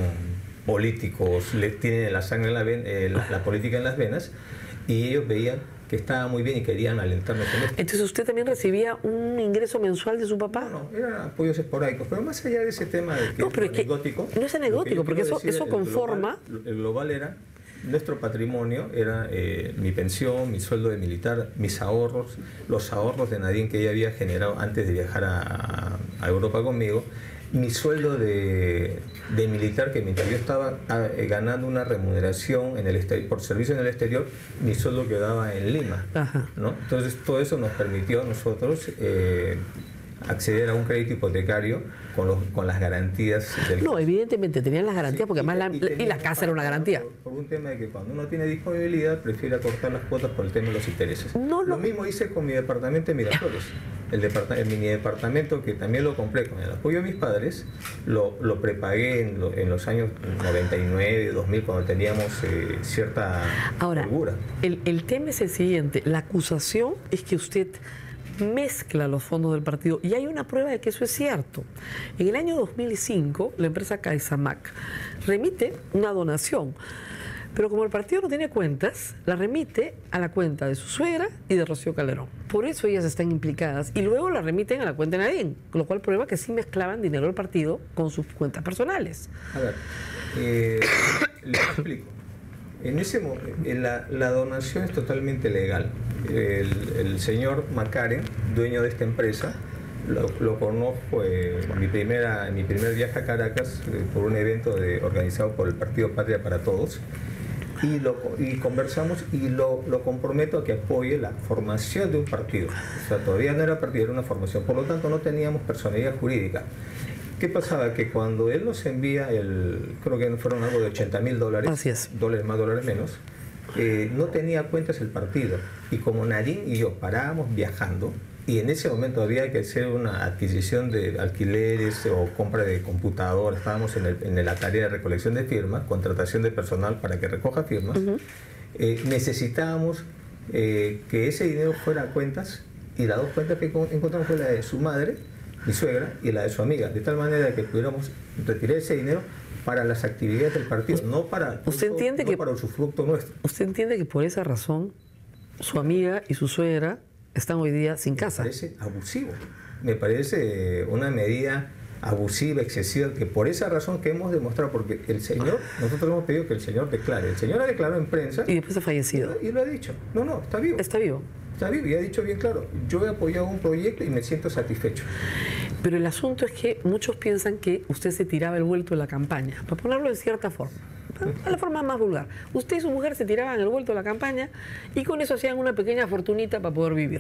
políticos, les tienen la sangre en la, ven, eh, la, la política en las venas, y ellos veían que estaba muy bien y querían alentarnos en esto. Entonces, ¿usted también recibía un ingreso mensual de su papá? No, no, eran apoyos esporádicos, pero más allá de ese tema de que no, pero es es que anecdótico, no es anecdótico, porque eso, decir, eso el conforma... Global, el global era, nuestro patrimonio era eh, mi pensión, mi sueldo de militar, mis ahorros, los ahorros de Nadine que ella había generado antes de viajar a, a Europa conmigo, mi sueldo de, de militar, que mientras yo estaba a, eh, ganando una remuneración en el exterior, por servicio en el exterior, mi sueldo quedaba en Lima, ¿no? Entonces todo eso nos permitió a nosotros eh, acceder a un crédito hipotecario con, los, con las garantías del... No, evidentemente tenían las garantías, Sí, porque y, además y, la, y la casa era una garantía. Por, por un tema de que cuando uno tiene disponibilidad prefiere acortar las cuotas por el tema de los intereses. No, Lo no. mismo hice con mi departamento en Miraflores. El, departa el mini departamento, que también lo compré con el apoyo de mis padres, lo, lo prepagué en, lo, en los años noventa y nueve, dos mil, cuando teníamos eh, cierta Ahora, holgura. el, el tema es el siguiente. La acusación es que usted mezcla los fondos del partido, y hay una prueba de que eso es cierto. En el año dos mil cinco, la empresa CaixaMac remite una donación, pero como el partido no tiene cuentas, la remite a la cuenta de su suegra y de Rocío Calderón. Por eso ellas están implicadas, y luego la remiten a la cuenta de Nadine, con lo cual prueba que sí mezclaban dinero del partido con sus cuentas personales. A ver, eh, les explico. En ese momento, la, la donación es totalmente legal. El, el señor Macaren, dueño de esta empresa, lo, lo conozco eh, en mi, primera, en mi primer viaje a Caracas eh, por un evento de, organizado por el Partido Patria para Todos, y, lo, y conversamos y lo, lo comprometo a que apoye la formación de un partido. O sea, todavía no era partido, era una formación. Por lo tanto, no teníamos personalidad jurídica. ¿Qué pasaba? Que cuando él nos envía, el, creo que fueron algo de ochenta mil dólares, Así es. dólares más, dólares menos, eh, no tenía cuentas el partido. Y como Nadine y yo parábamos viajando, y en ese momento había que hacer una adquisición de alquileres o compra de computadoras, estábamos en, el, en la tarea de recolección de firmas, contratación de personal para que recoja firmas, uh-huh. eh, necesitábamos eh, que ese dinero fuera a cuentas, y las dos cuentas que encontramos fue la de su madre, mi suegra, y la de su amiga, de tal manera que pudiéramos retirar ese dinero para las actividades del partido, no para, ¿Usted no, entiende no que, para el usufructo nuestro. ¿Usted entiende que por esa razón su amiga y su suegra están hoy día sin casa? Me parece abusivo, me parece una medida abusiva, excesiva, que por esa razón que hemos demostrado, porque el señor, nosotros hemos pedido que el señor declare, el señor ha declarado en prensa y después ha fallecido. Y lo, y lo ha dicho, no, no, está vivo. Está vivo. Está vivo y ha dicho bien claro, yo he apoyado un proyecto y me siento satisfecho. Pero el asunto es que muchos piensan que usted se tiraba el vuelto de la campaña, para ponerlo de cierta forma, de la forma más vulgar. Usted y su mujer se tiraban el vuelto de la campaña y con eso hacían una pequeña fortunita para poder vivir.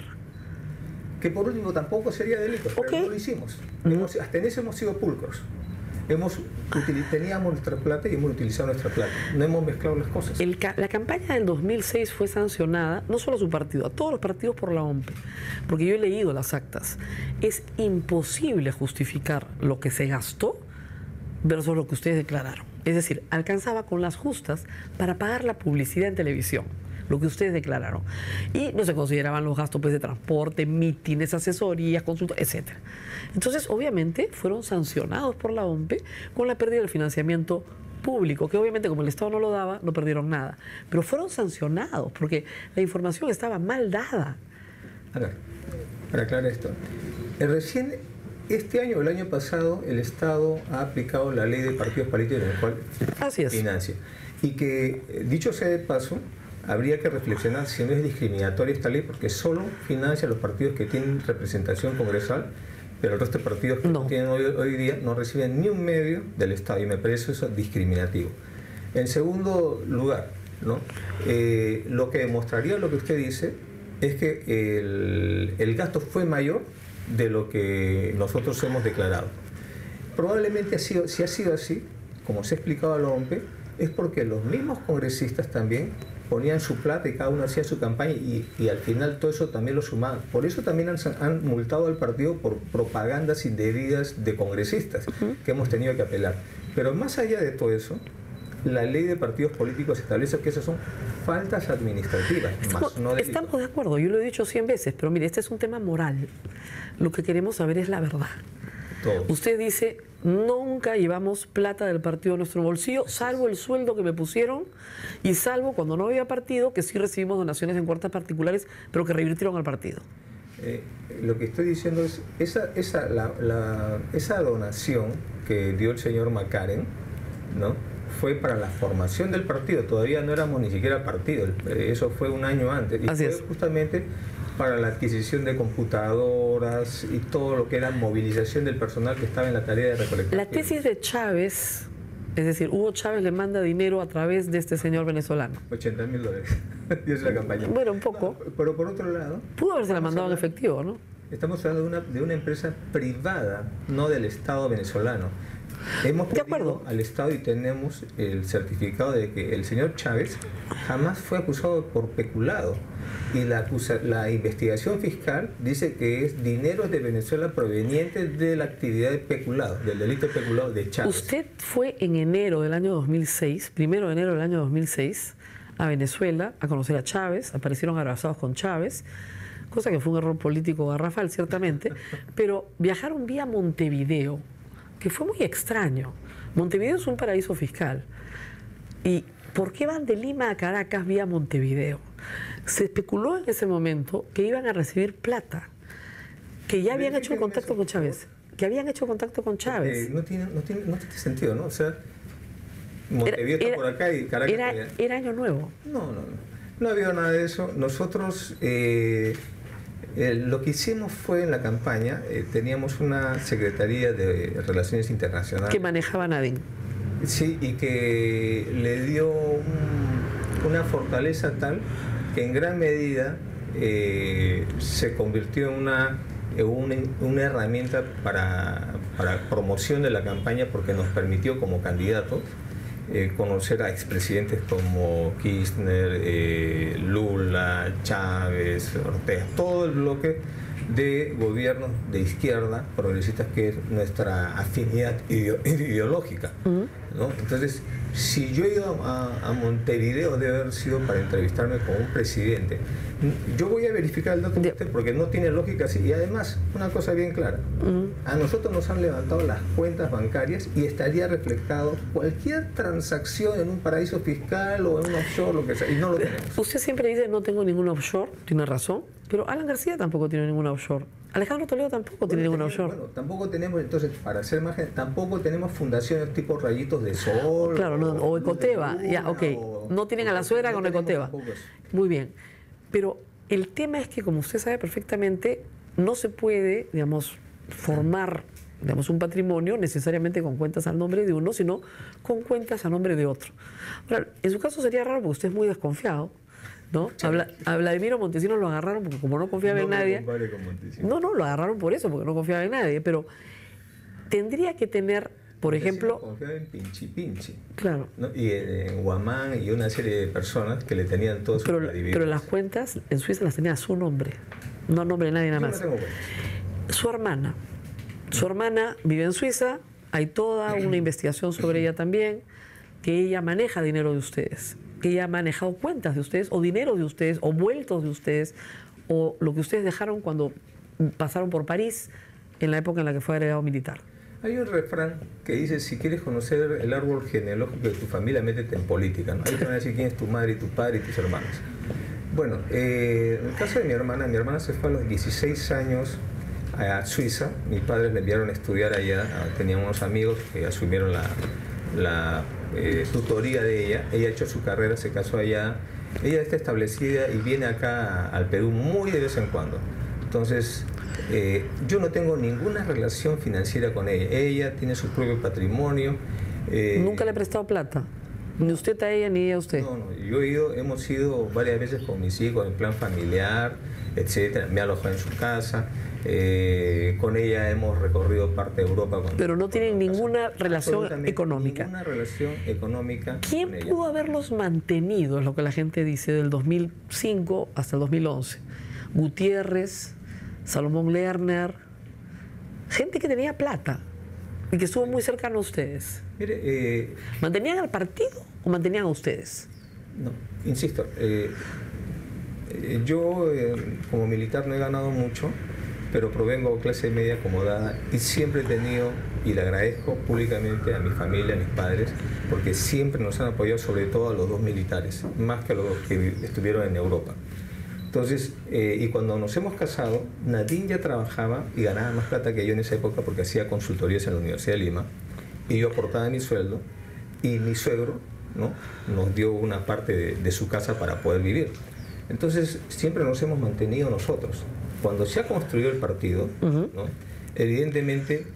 Que por último tampoco sería delito, pero okay. no lo hicimos. Uh-huh. hemos, hasta en eso hemos sido pulcros. Hemos teníamos nuestra plata y hemos utilizado nuestra plata. No hemos mezclado las cosas. El ca la campaña del dos mil seis fue sancionada, no solo a su partido, a todos los partidos por la O M P E, porque yo he leído las actas. Es imposible justificar lo que se gastó versus lo que ustedes declararon. Es decir, alcanzaba con las justas para pagar la publicidad en televisión, lo que ustedes declararon. Y no se consideraban los gastos pues, de transporte, mítines, asesorías, consultas, etcétera. Entonces, obviamente, fueron sancionados por la O M P E con la pérdida del financiamiento público, que obviamente como el Estado no lo daba, no perdieron nada. Pero fueron sancionados porque la información estaba mal dada. A ver, para aclarar esto. El recién, este año o el año pasado, el Estado ha aplicado la ley de partidos políticos en la cual Así es. financia. Y que, dicho sea de paso, habría que reflexionar si no es discriminatoria esta ley, porque solo financia a los partidos que tienen representación congresal, pero el resto de partidos que no. tienen hoy, hoy día no reciben ni un medio del Estado, y me parece eso discriminativo. En segundo lugar, ¿no? eh, lo que demostraría lo que usted dice es que el, el gasto fue mayor de lo que nosotros hemos declarado. Probablemente ha sido, si ha sido así, como se ha explicado a la O M P E, es porque los mismos congresistas también ponían su plata y cada uno hacía su campaña y, y al final todo eso también lo sumaban. Por eso también han, han multado al partido por propagandas indebidas de congresistas, uh-huh. que hemos tenido que apelar. Pero más allá de todo eso, la ley de partidos políticos establece que esas son faltas administrativas, Estamos, más no delitos. estamos de acuerdo, yo lo he dicho cien veces, pero mire, este es un tema moral. Lo que queremos saber es la verdad. Todos. Usted dice, nunca llevamos plata del partido a nuestro bolsillo, salvo el sueldo que me pusieron y salvo cuando no había partido, que sí recibimos donaciones en cuentas particulares, pero que revirtieron al partido. Eh, lo que estoy diciendo es, esa, esa, la, la, esa donación que dio el señor Macaren, ¿no?, fue para la formación del partido, todavía no éramos ni siquiera partido, eso fue un año antes, y Así fue es. justamente para la adquisición de computadoras y todo lo que era movilización del personal que estaba en la tarea de recolectar. La tesis de Chávez, es decir, Hugo Chávez le manda dinero a través de este señor venezolano. ochenta mil dólares, y esa es la campaña. Bueno, un poco. No, pero por otro lado, Pudo haberse la estamos mandado en hablando- efectivo, ¿no? Estamos hablando de una, de una empresa privada, no del Estado venezolano. Hemos De pedido acuerdo. al Estado y tenemos el certificado de que el señor Chávez jamás fue acusado por peculado. Y la, acusa- la investigación fiscal dice que es dinero de Venezuela proveniente de la actividad de peculado, del delito de peculado de Chávez. Usted fue en enero del año dos mil seis, primero de enero del año dos mil seis, a Venezuela a conocer a Chávez, aparecieron abrazados con Chávez, cosa que fue un error político garrafal, ciertamente, pero viajaron vía Montevideo, que fue muy extraño. Montevideo es un paraíso fiscal. ¿Y por qué van de Lima a Caracas vía Montevideo? Se especuló en ese momento que iban a recibir plata, que ya habían hecho Verifiquen contacto eso, con por favor. Chávez, que habían hecho contacto con Chávez. Eh, no, tiene, no, tiene, no tiene sentido, ¿no? O sea, Montevideo está por acá y Caracas era, por allá. era año nuevo. No, no, no. No había nada de eso. Nosotros eh, eh, lo que hicimos fue en la campaña, eh, teníamos una Secretaría de Relaciones Internacionales. Que manejaba Nadine. Sí, y que le dio un- una fortaleza tal que en gran medida eh, se convirtió en una, en una, una herramienta para, para promoción de la campaña porque nos permitió como candidatos eh, conocer a expresidentes como Kirchner, eh, Lula, Chávez, Ortega, todo el bloque de gobiernos de izquierda progresistas que es nuestra afinidad ideo- ideológica, ¿no? Entonces, si yo he ido a, a Montevideo debe haber sido para entrevistarme con un presidente. Yo voy a verificar el dato de usted porque no tiene lógica así. Y además, una cosa bien clara, a nosotros nos han levantado las cuentas bancarias y estaría reflejado cualquier transacción en un paraíso fiscal o en un offshore, lo que sea, y no lo tenemos. Usted siempre dice no tengo ningún offshore, tiene razón, pero Alan García tampoco tiene ningún offshore. Alejandro Toledo tampoco tiene ningún Bueno, offshore. Bueno, tampoco tenemos, entonces, para hacer más, gen- tampoco tenemos fundaciones tipo Rayitos de Sol. Claro, no, o Luz de Ecoteva, Luna, ya, ok. o- No tienen a la no suegra con tenemos Ecoteva. tampoco eso. Muy bien. Pero el tema es que, como usted sabe perfectamente, no se puede, digamos, formar, digamos, un patrimonio necesariamente con cuentas al nombre de uno, sino con cuentas a nombre de otro. Ahora, en su caso sería raro porque usted es muy desconfiado, ¿no? A, Vla- a Vladimiro Montesinos lo agarraron porque como no confiaba en No me nadie... compare con Montesinos. No, no, lo agarraron por eso, porque no confiaba en nadie, pero tendría que tener, por Montesinos ejemplo... confiaba en Pinchi Pinchi, Claro. ¿no? Y en Guamán y una serie de personas que le tenían todos sus Pero, clarividencias. pero las cuentas en Suiza las tenía a su nombre, no a nombre de nadie nada Yo no más. tengo cuentas. Su hermana, su hermana vive en Suiza, hay toda una investigación sobre ella también, que ella maneja dinero de ustedes, que ella ha manejado cuentas de ustedes, o dinero de ustedes, o vueltos de ustedes, o lo que ustedes dejaron cuando pasaron por París en la época en la que fue agregado militar. Hay un refrán que dice, si quieres conocer el árbol genealógico de tu familia, métete en política, ¿no? Ahí te van a decir quién es tu madre y tu padre y tus hermanos. Bueno, eh, en el caso de mi hermana, mi hermana se fue a los dieciséis años a Suiza. Mis padres le enviaron a estudiar allá. Tenía unos amigos que asumieron la, la eh, tutoría de ella. Ella ha hecho su carrera, se casó allá. Ella está establecida y viene acá al Perú muy de vez en cuando. Entonces, eh, yo no tengo ninguna relación financiera con ella. Ella tiene su propio patrimonio. eh, Nunca le he prestado plata, ni usted a ella ni ella a usted. no, no, yo he ido, hemos ido varias veces con mis hijos en plan familiar, etcétera. Me he alojado en su casa. Eh, con ella hemos recorrido parte de Europa. Con, Pero no tienen con ninguna casa. relación Absolutamente económica. Ninguna relación económica. ¿Quién con ella. pudo haberlos mantenido? Es lo que la gente dice, del dos mil cinco hasta el dos mil once. Gutiérrez, Salomón Lerner, gente que tenía plata y que estuvo muy cercano a ustedes. Mire, eh, ¿Mantenían al partido o mantenían a ustedes? no, insisto, eh, eh, yo eh, como militar no he ganado mucho, pero provengo de clase media acomodada y siempre he tenido, y le agradezco públicamente a mi familia, a mis padres, porque siempre nos han apoyado, sobre todo a los dos militares, más que a los que estuvieron en Europa. Entonces, eh, y cuando nos hemos casado, Nadine ya trabajaba y ganaba más plata que yo en esa época porque hacía consultorías en la Universidad de Lima, y yo aportaba mi sueldo, y mi suegro, ¿no?, nos dio una parte de, de su casa para poder vivir. Entonces, siempre nos hemos mantenido nosotros. Cuando se ha construido el partido, Uh-huh. ¿no?, evidentemente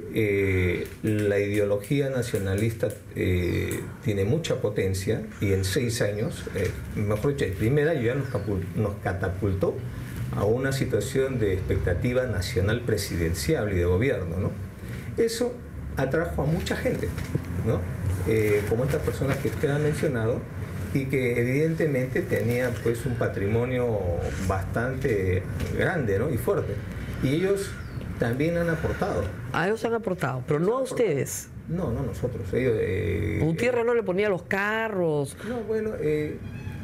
eh, la ideología nacionalista eh, tiene mucha potencia, y en seis años, eh, mejor dicho, el primer año ya nos, nos catapultó a una situación de expectativa nacional presidencial y de gobierno, ¿no? Eso atrajo a mucha gente, ¿no? Eh, como estas personas que usted ha mencionado, y que evidentemente tenían pues un patrimonio bastante grande, ¿no?, y fuerte. Y ellos también han aportado. A ellos han aportado, pero no a ustedes. No, no nosotros. Ellos, eh, Gutiérrez no le ponía los carros. No, bueno, eh,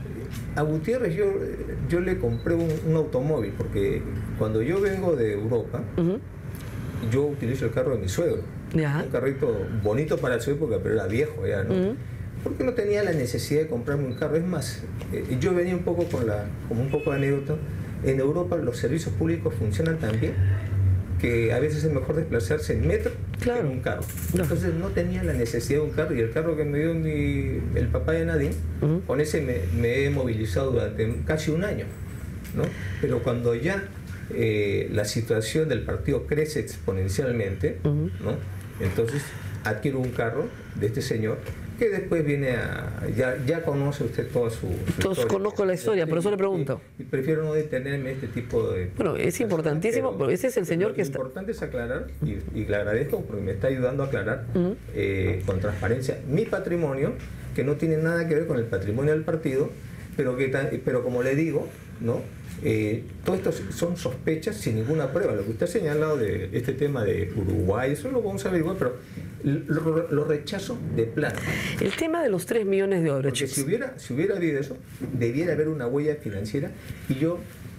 a Gutiérrez yo, yo le compré un, un automóvil, porque cuando yo vengo de Europa, Uh-huh. yo utilizo el carro de mi suegro. Ya. Un carrito bonito para su época, pero era viejo ya, ¿no? Uh-huh. Porque no tenía la necesidad de comprarme un carro. Es más, eh, yo venía un poco con la, como un poco de anécdota. En Europa los servicios públicos funcionan tan bien que a veces es mejor desplazarse en metro Claro. que en un carro. No. Entonces no tenía la necesidad de un carro, y el carro que me dio mi, el papá de Nadine, Ujú. con ese me, me he movilizado durante casi un año, ¿no? Pero cuando ya eh, la situación del partido crece exponencialmente, Ujú. ¿no?, entonces adquiero un carro de este señor, que después viene a... Ya, ya conoce usted toda su, su Entonces, historia. conozco la historia, por eso le pregunto. Y, y prefiero no detenerme en este tipo de... Bueno, es importantísimo, pero ese es el señor lo que está- Lo importante es aclarar, y, y le agradezco porque me está ayudando a aclarar Ujú. eh, con transparencia mi patrimonio, que no tiene nada que ver con el patrimonio del partido, pero, que ta- pero como le digo, ¿no?, Eh, todo esto son sospechas sin ninguna prueba. Lo que usted ha señalado de este tema de Uruguay, eso lo vamos a averiguar, pero lo, lo rechazo de plano. El tema de los tres millones de Porque Odebrecht. si hubiera, si hubiera habido eso, debiera haber una huella financiera, y yo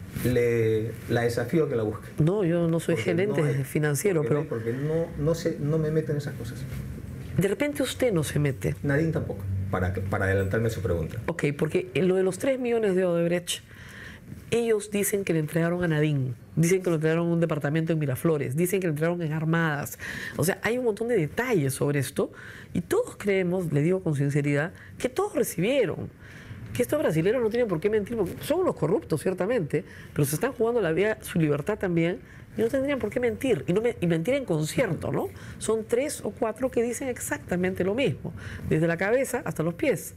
le, la desafío a que la busque. No, yo no soy Porque gerente no hay, financiero, porque no hay, pero porque no, no, sé, no me meto en esas cosas. de repente usted no se mete. Nadine tampoco, para, para adelantarme a su pregunta. Ok, porque en lo de los tres millones de Odebrecht, ellos dicen que le entregaron a Nadine, dicen que lo entregaron en un departamento en Miraflores, dicen que le entregaron en Armadas. O sea, hay un montón de detalles sobre esto, y todos creemos, le digo con sinceridad, que todos recibieron. Que estos brasileños no tienen por qué mentir, porque son unos corruptos, ciertamente, pero se están jugando la vida, su libertad también, y no tendrían por qué mentir, y, no me- y mentir en concierto, ¿no? Son tres o cuatro que dicen exactamente lo mismo, desde la cabeza hasta los pies.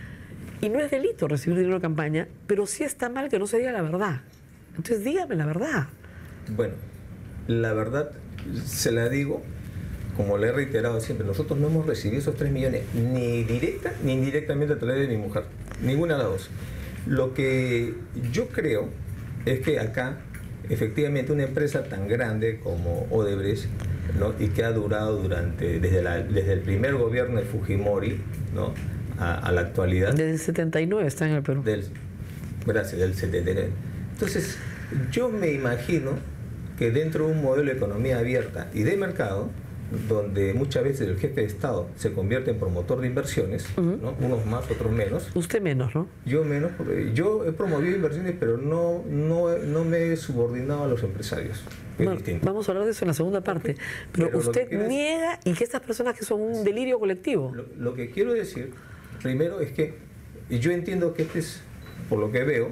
Y no es delito recibir dinero de campaña, pero sí está mal que no se diga la verdad. Entonces dígame la verdad. Bueno, la verdad se la digo, como le he reiterado siempre, nosotros no hemos recibido esos tres millones ni directa ni indirectamente a través de mi mujer, ninguna de las dos. Lo que yo creo es que acá, efectivamente, una empresa tan grande como Odebrecht, ¿no?, y que ha durado durante, desde, la, desde el primer gobierno de Fujimori, ¿no?, a, a la actualidad, Desde el setenta y nueve está en el Perú. del, gracias, del setenta y nueve. Entonces, yo me imagino que dentro de un modelo de economía abierta y de mercado, donde muchas veces el jefe de Estado se convierte en promotor de inversiones, Ujú. ¿no?, unos más, otros menos, Usted menos, ¿no? yo menos, porque yo he promovido inversiones, pero no, no, no me he subordinado a los empresarios. Es Bueno, distinto. vamos a hablar de eso en la segunda parte. Pero, Pero lo usted que quiero es- niega y que estas personas que son un delirio colectivo. Lo, lo que quiero decir, primero, es que yo entiendo que este es, por lo que veo,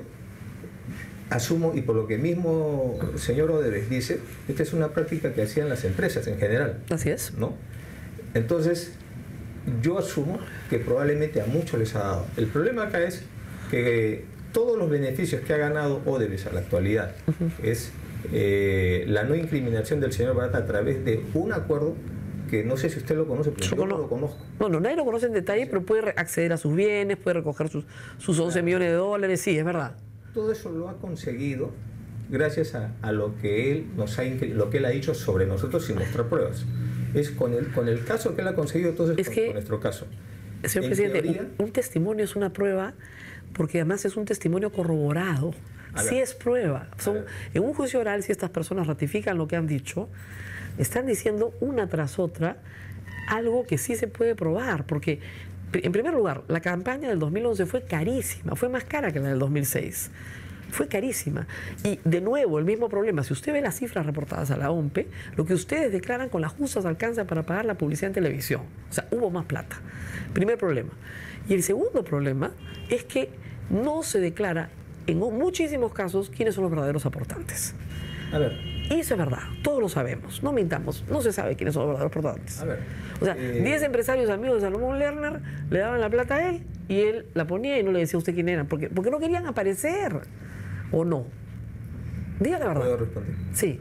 asumo, y por lo que mismo el señor Odebrecht dice, esta es una práctica que hacían las empresas en general, Así es. ¿no? Entonces, yo asumo que probablemente a muchos les ha dado. El problema acá es que todos los beneficios que ha ganado Odebrecht a la actualidad es eh, la no incriminación del señor Barata a través de un acuerdo que no sé si usted lo conoce, pero Yo yo no cono- lo conozco. Bueno, nadie lo conoce en detalle, pero puede re- acceder a sus bienes, puede recoger sus, sus once millones de dólares. Sí, es verdad. Todo eso lo ha conseguido gracias a, a lo que él nos ha lo que él ha dicho sobre nosotros sin mostrar pruebas. Es con el, con el caso que él ha conseguido, entonces es con, que, con nuestro caso. Señor en presidente, teoría, un, un testimonio es una prueba porque además es un testimonio corroborado. Sí es prueba. Son, en un juicio oral, si estas personas ratifican lo que han dicho, están diciendo una tras otra algo que sí se puede probar, porque en primer lugar, la campaña del dos mil once fue carísima, fue más cara que la del dos mil seis. Fue carísima. Y de nuevo, el mismo problema. Si usted ve las cifras reportadas a la O M P E, lo que ustedes declaran con las justas alcanza para pagar la publicidad en televisión. O sea, hubo más plata. Primer problema. Y el segundo problema es que no se declara en muchísimos casos quiénes son los verdaderos aportantes. A ver. Y eso es verdad, todos lo sabemos, no mintamos, no se sabe quiénes son los verdaderos aportantes. A ver. O sea, eh... diez empresarios amigos de Salomón Lerner le daban la plata a él y él la ponía y no le decía a usted quién eran, porque, porque no querían aparecer, ¿o no? Diga la verdad. ¿Puedo responder? Sí.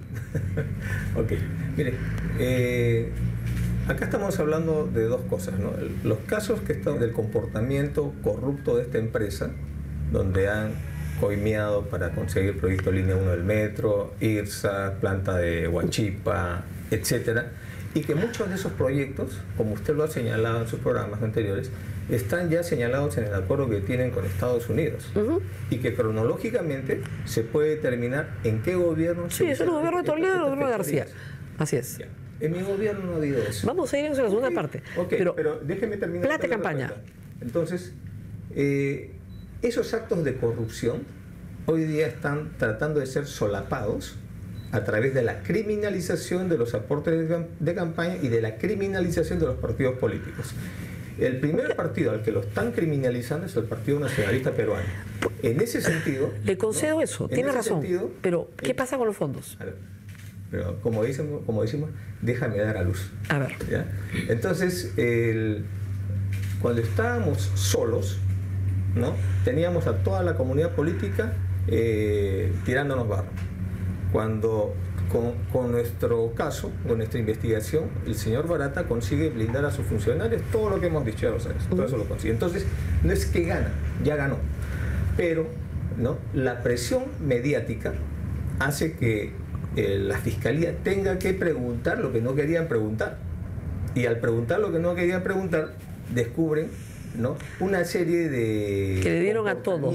Ok, mire, eh, acá estamos hablando de dos cosas, ¿no? Los casos que están del comportamiento corrupto de esta empresa, donde han coimeado para conseguir el proyecto Línea uno del metro, IRSA, planta de Huachipa, etcétera, y que muchos de esos proyectos, como usted lo ha señalado en sus programas anteriores, están ya señalados en el acuerdo que tienen con Estados Unidos, uh-huh. y que cronológicamente se puede determinar en qué gobierno... Sí, es el gobierno de Toledo y el gobierno de García. Así es. Ya. En mi gobierno no ha habido eso. Vamos a ir a la segunda okay. parte. Okay, pero, pero déjeme terminar. Plata campaña. Entonces, eh, esos actos de corrupción hoy día están tratando de ser solapados a través de la criminalización de los aportes de, de campaña y de la criminalización de los partidos políticos. El primer partido al que lo están criminalizando es el Partido Nacionalista Peruano. En ese sentido... Le concedo ¿no? eso, tiene razón. Sentido, pero, ¿qué eh, pasa con los fondos? A ver, pero como decimos, como decimos, déjame dar a luz. A ver. ¿Ya? Entonces, el, cuando estábamos solos, ¿no? Teníamos a toda la comunidad política eh, tirándonos barro. Cuando con, con nuestro caso, con nuestra investigación, el señor Barata consigue blindar a sus funcionarios, todo lo que hemos dicho, ya lo sabes, todo eso lo consigue. Entonces, no es que gana, ya ganó, pero ¿no? la presión mediática hace que eh, la fiscalía tenga que preguntar lo que no querían preguntar, y al preguntar lo que no querían preguntar, descubren ¿no? una serie de que le dieron a todos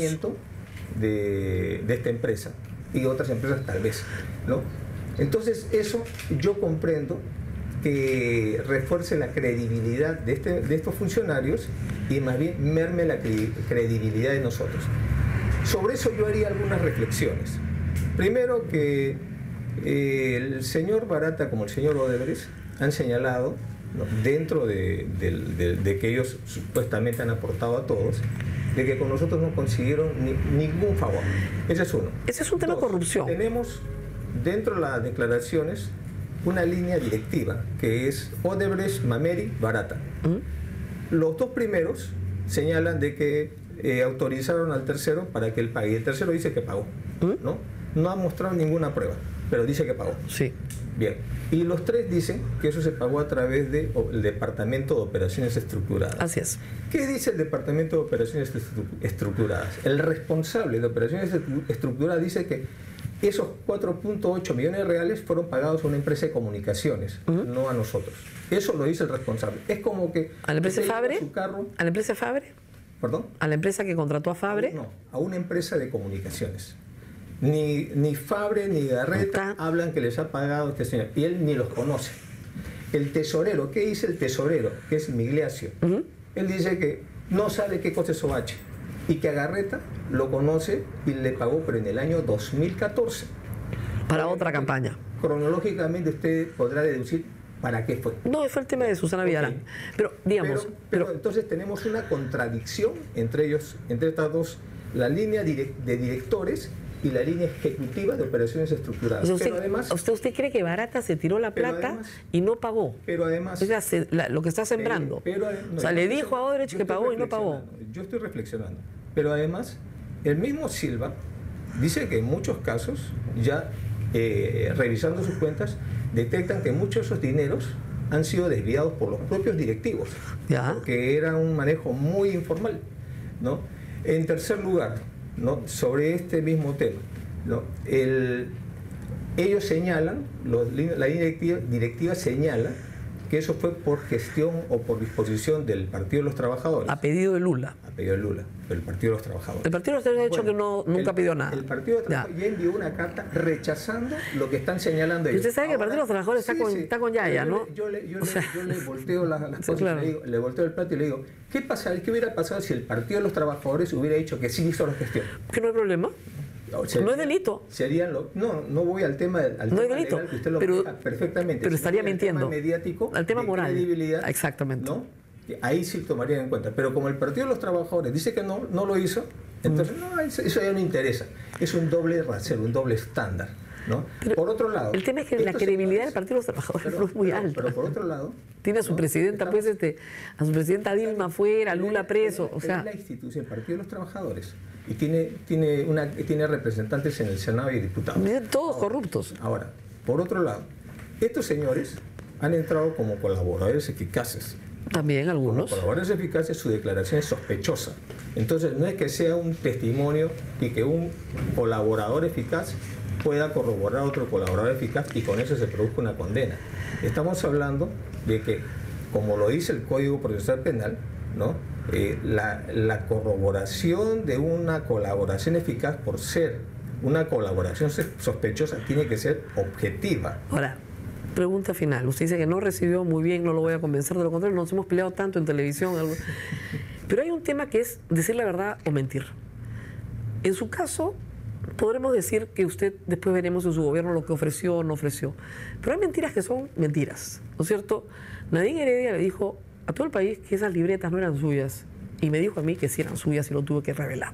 de, de esta empresa y otras empresas tal vez, ¿no? Entonces eso yo comprendo que refuerce la credibilidad de, este, de estos funcionarios y más bien merme la credibilidad de nosotros. Sobre eso yo haría algunas reflexiones. Primero que eh, el señor Barata como el señor Odebrecht han señalado, ¿no? dentro de, de, de, de que ellos supuestamente han aportado a todos, de que con nosotros no consiguieron ni, ningún favor. Ese es uno. Ese es un tema Dos, de corrupción. Tenemos dentro de las declaraciones una línea directiva que es Odebrecht, Mameri, Barata. ¿Mm? Los dos primeros señalan de que eh, autorizaron al tercero para que él pague. Y el tercero dice que pagó. ¿Mm? ¿no? No ha mostrado ninguna prueba, pero dice que pagó. Sí. Bien. Y los tres dicen que eso se pagó a través del Departamento de Operaciones Estructuradas. Así es. ¿Qué dice el Departamento de Operaciones Estructuradas? El responsable de Operaciones Estructuradas dice que esos cuatro punto ocho millones de reales fueron pagados a una empresa de comunicaciones, uh-huh. no a nosotros. Eso lo dice el responsable. Es como que... ¿A la empresa Fabre? Su carro, ¿A la empresa Fabre? ¿Perdón? ¿A la empresa que contrató a Fabre? No, a una empresa de comunicaciones. Ni, ni Fabre ni Garreta ¿Está? hablan que les ha pagado este señor. Y él ni los conoce. El tesorero, ¿qué dice el tesorero? Que es Migliacio. Uh-huh. Él dice que no sabe qué cosa es Sobache. Y que a Garreta lo conoce y le pagó, pero en el año dos mil catorce. Para otra campaña. Cronológicamente usted podrá deducir para qué fue. No, fue el tema de Susana Villarán. Okay. Pero, digamos... Pero, pero, pero entonces tenemos una contradicción entre ellos, entre estas dos, la línea direct, de directores y la línea ejecutiva de operaciones estructuradas. O sea, usted, pero además, usted, ¿Usted cree que Barata se tiró la plata además, y no pagó? Pero además... O sea, se, la, lo que está sembrando. Pero, pero, no, o sea, le dijo a Odebrecht que pagó y no pagó. Yo estoy reflexionando. Pero además, el mismo Silva dice que en muchos casos, ya eh, revisando sus cuentas, detectan que muchos de esos dineros han sido desviados por los propios directivos. ¿Ya? Porque era un manejo muy informal, ¿no? En tercer lugar, ¿no? Sobre este mismo tema, ¿no? El, ellos señalan, los, la directiva, directiva señala que eso fue por gestión o por disposición del Partido de los Trabajadores. A pedido de Lula. A pedido de Lula, del Partido de los Trabajadores. El Partido de los Trabajadores ha dicho Bueno, que no, nunca el, pidió nada. El Partido de los Trabajadores ya. ya envió una carta rechazando lo que están señalando ellos. Usted sabe que el Partido de los Trabajadores sí, está, con, sí. está con Yaya, yo ¿no? Le, yo, le, yo, o le, sea, yo le volteo las, las sí, cosas, claro. le, digo, le volteo el plato y le digo, ¿qué pasa? ¿Qué hubiera pasado si el Partido de los Trabajadores hubiera dicho que sí hizo la gestión? Que no hay problema. O sea, no es delito. Serían lo, no, no voy al tema, al no tema es delito, legal, que usted lo pero, maneja perfectamente. Pero estaría al mintiendo. Tema mediático, al tema moral. Credibilidad, exactamente. ¿no? Ahí sí tomarían en cuenta. Pero como el Partido de los Trabajadores dice que no, no lo hizo, entonces mm. no, eso, eso ya no interesa. Es un doble rasero, un doble estándar, ¿no? Pero por otro lado, el tema es que la credibilidad del Partido de los Trabajadores pero, no es muy pero, alta. Pero por otro lado, tiene a su ¿no? presidenta, Estamos, pues, este, a su presidenta Dilma afuera, Lula preso, es, o sea. Es la institución, el Partido de los Trabajadores, y tiene, tiene, una, tiene representantes en el Senado y diputados. Todos corruptos. Ahora, por otro lado, estos señores han entrado como colaboradores eficaces. También algunos. Como colaboradores eficaces, su declaración es sospechosa. Entonces, no es que sea un testimonio y que un colaborador eficaz pueda corroborar a otro colaborador eficaz y con eso se produzca una condena. Estamos hablando de que, como lo dice el Código Procesal Penal, ¿no? Eh, la, la corroboración de una colaboración eficaz por ser una colaboración sospechosa tiene que ser objetiva. Ahora, pregunta final. Usted dice que no recibió muy bien, no lo voy a convencer, de lo contrario, nos hemos peleado tanto en televisión. Algo. Pero hay un tema que es decir la verdad o mentir. En su caso, podremos decir que usted, después veremos en su gobierno lo que ofreció o no ofreció. Pero hay mentiras que son mentiras, ¿no es cierto? Nadine Heredia le dijo a todo el país que esas libretas no eran suyas. Y me dijo a mí que sí eran suyas y lo tuve que revelar.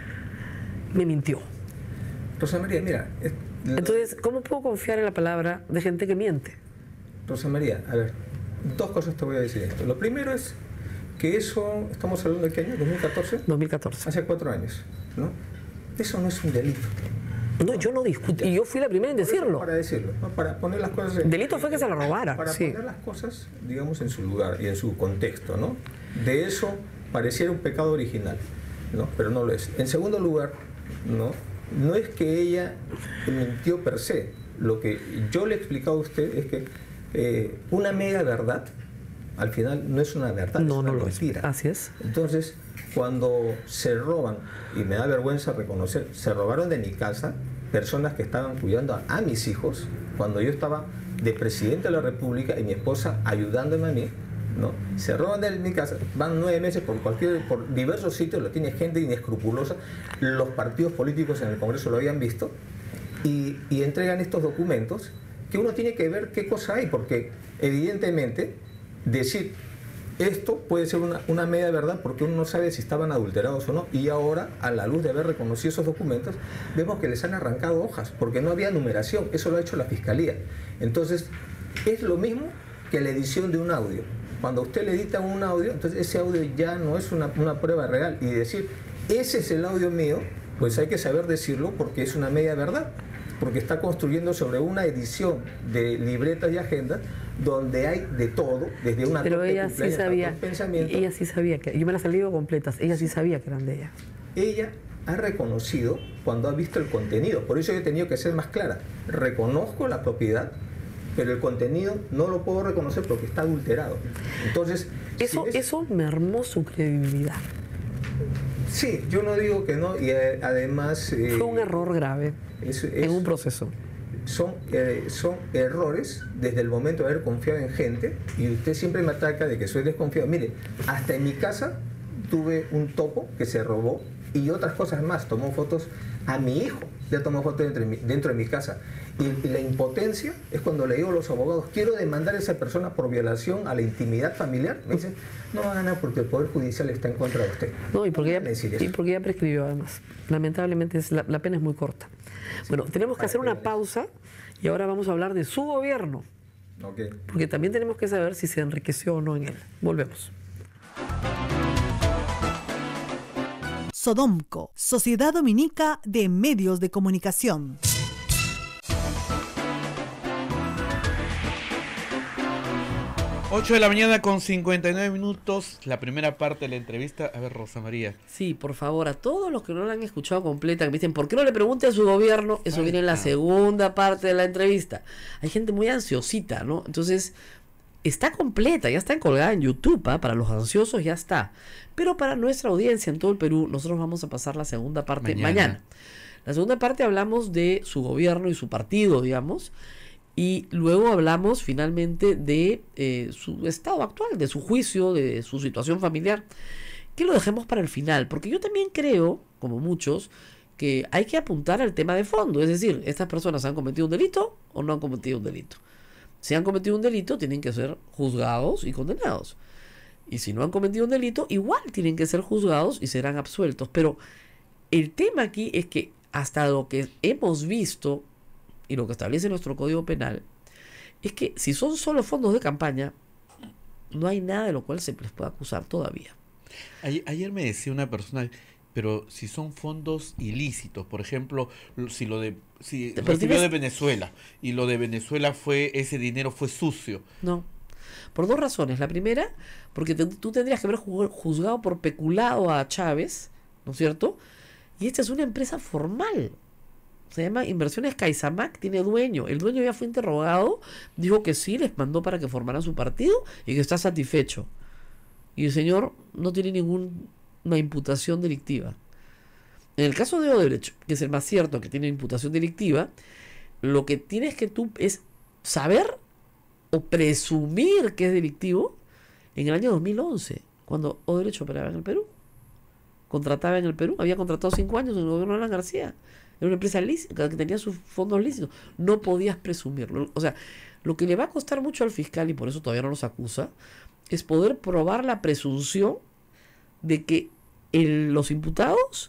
Me mintió. Rosa María, mira... Es, Entonces, ¿cómo puedo confiar en la palabra de gente que miente? Rosa María, a ver, dos cosas te voy a decir esto. Lo primero es que eso, estamos hablando de qué año, dos mil catorce. dos mil catorce. Hace cuatro años, ¿no? Eso no es un delito. No, yo no discutí, y yo fui la primera en decirlo. Para decirlo, ¿no? Para poner las cosas... En, delito fue que se la robara. Para sí. poner las cosas, digamos, en su lugar y en su contexto, ¿no? De eso pareciera un pecado original, ¿no? Pero no lo es. En segundo lugar, ¿no? No es que ella mintió per se. Lo que yo le he explicado a usted es que eh, una mega verdad, al final, no es una verdad, no, es una no mentira. Lo es. Así es. Entonces, cuando se roban, y me da vergüenza reconocer, se robaron de mi casa personas que estaban cuidando a, a mis hijos, cuando yo estaba de presidente de la República y mi esposa ayudándome a mí, ¿no? Se roban de mi casa, van nueve meses por cualquier, por diversos sitios, lo tiene gente inescrupulosa, los partidos políticos en el Congreso lo habían visto, y, y entregan estos documentos que uno tiene que ver qué cosa hay, porque evidentemente decir esto puede ser una, una media verdad porque uno no sabe si estaban adulterados o no, y ahora, a la luz de haber reconocido esos documentos, vemos que les han arrancado hojas, porque no había numeración, eso lo ha hecho la Fiscalía. Entonces, es lo mismo que la edición de un audio. Cuando usted le edita un audio, entonces ese audio ya no es una, una prueba real, y decir, ese es el audio mío, pues hay que saber decirlo porque es una media verdad, porque está construyendo sobre una edición de libretas y agendas donde hay de todo, desde una... Pero ella sí sabía, ella sí sabía que, yo me las he leído completas, ella sí sabía que eran de ella. Ella ha reconocido cuando ha visto el contenido, por eso yo he tenido que ser más clara. Reconozco la propiedad, pero el contenido no lo puedo reconocer porque está adulterado. Entonces... Eso, si ves, eso mermó su credibilidad. Sí, yo no digo que no, y eh, además... Eh, Fue un error grave es, es, en un proceso. Son, eh, son errores desde el momento de haber confiado en gente, y usted siempre me ataca de que soy desconfiado. Mire, hasta en mi casa tuve un topo que se robó y otras cosas más. Tomó fotos a mi hijo, le tomó fotos dentro de mi, dentro de mi casa. Y, y la impotencia es cuando le digo a los abogados, quiero demandar a esa persona por violación a la intimidad familiar. Me dicen, no va a ganar porque el Poder Judicial está en contra de usted. No, y porque, ya, y porque ya prescribió además. Lamentablemente es, la, la pena es muy corta. Sí, bueno, tenemos que hacer una pausa y ahora vamos a hablar de su gobierno. Okay. Porque también tenemos que saber si se enriqueció o no en él. Volvemos. Sodomco, Sociedad Dominica de Medios de Comunicación. ocho de la mañana con cincuenta y nueve minutos, la primera parte de la entrevista. A ver, Rosa María. Sí, por favor, a todos los que no la han escuchado completa, que me dicen, ¿por qué no le pregunte a su gobierno? Eso Ahí viene en la está. segunda parte de la entrevista. Hay gente muy ansiosita, ¿no? Entonces, está completa, ya está colgada en YouTube, ¿ah? Para los ansiosos ya está. Pero para nuestra audiencia en todo el Perú, nosotros vamos a pasar la segunda parte Mañana. mañana. La segunda parte hablamos de su gobierno y su partido, digamos. Y luego hablamos finalmente de eh, su estado actual, de su juicio, de su situación familiar, que lo dejemos para el final, porque yo también creo, como muchos, que hay que apuntar al tema de fondo, es decir, ¿estas personas han cometido un delito o no han cometido un delito? Si han cometido un delito, tienen que ser juzgados y condenados. Y si no han cometido un delito, igual tienen que ser juzgados y serán absueltos. Pero el tema aquí es que hasta lo que hemos visto y lo que establece nuestro Código Penal, es que si son solo fondos de campaña, no hay nada de lo cual se les pueda acusar todavía. Ayer, ayer me decía una persona, pero si son fondos ilícitos, por ejemplo, lo- si lo de si Pero recibió tienes- de Venezuela y lo de Venezuela fue ese dinero fue sucio. No. Por dos razones. La primera, porque te- tú tendrías que haber ju- juzgado por peculado a Chávez, ¿no es cierto? Y esta es una empresa formal. Se llama Inversiones Caizamac, tiene dueño. El dueño ya fue interrogado, dijo que sí, les mandó para que formaran su partido y que está satisfecho. Y el señor no tiene ninguna imputación delictiva. En el caso de Odebrecht, que es el más cierto que tiene imputación delictiva, lo que tienes que tú es saber o presumir que es delictivo en el año dos mil once, cuando Odebrecht operaba en el Perú. Contrataba en el Perú, había contratado cinco años en el gobierno de Alan García. Era una empresa lícita que tenía sus fondos lícitos. No podías presumirlo. O sea, lo que le va a costar mucho al fiscal, y por eso todavía no los acusa, es poder probar la presunción de que el- los imputados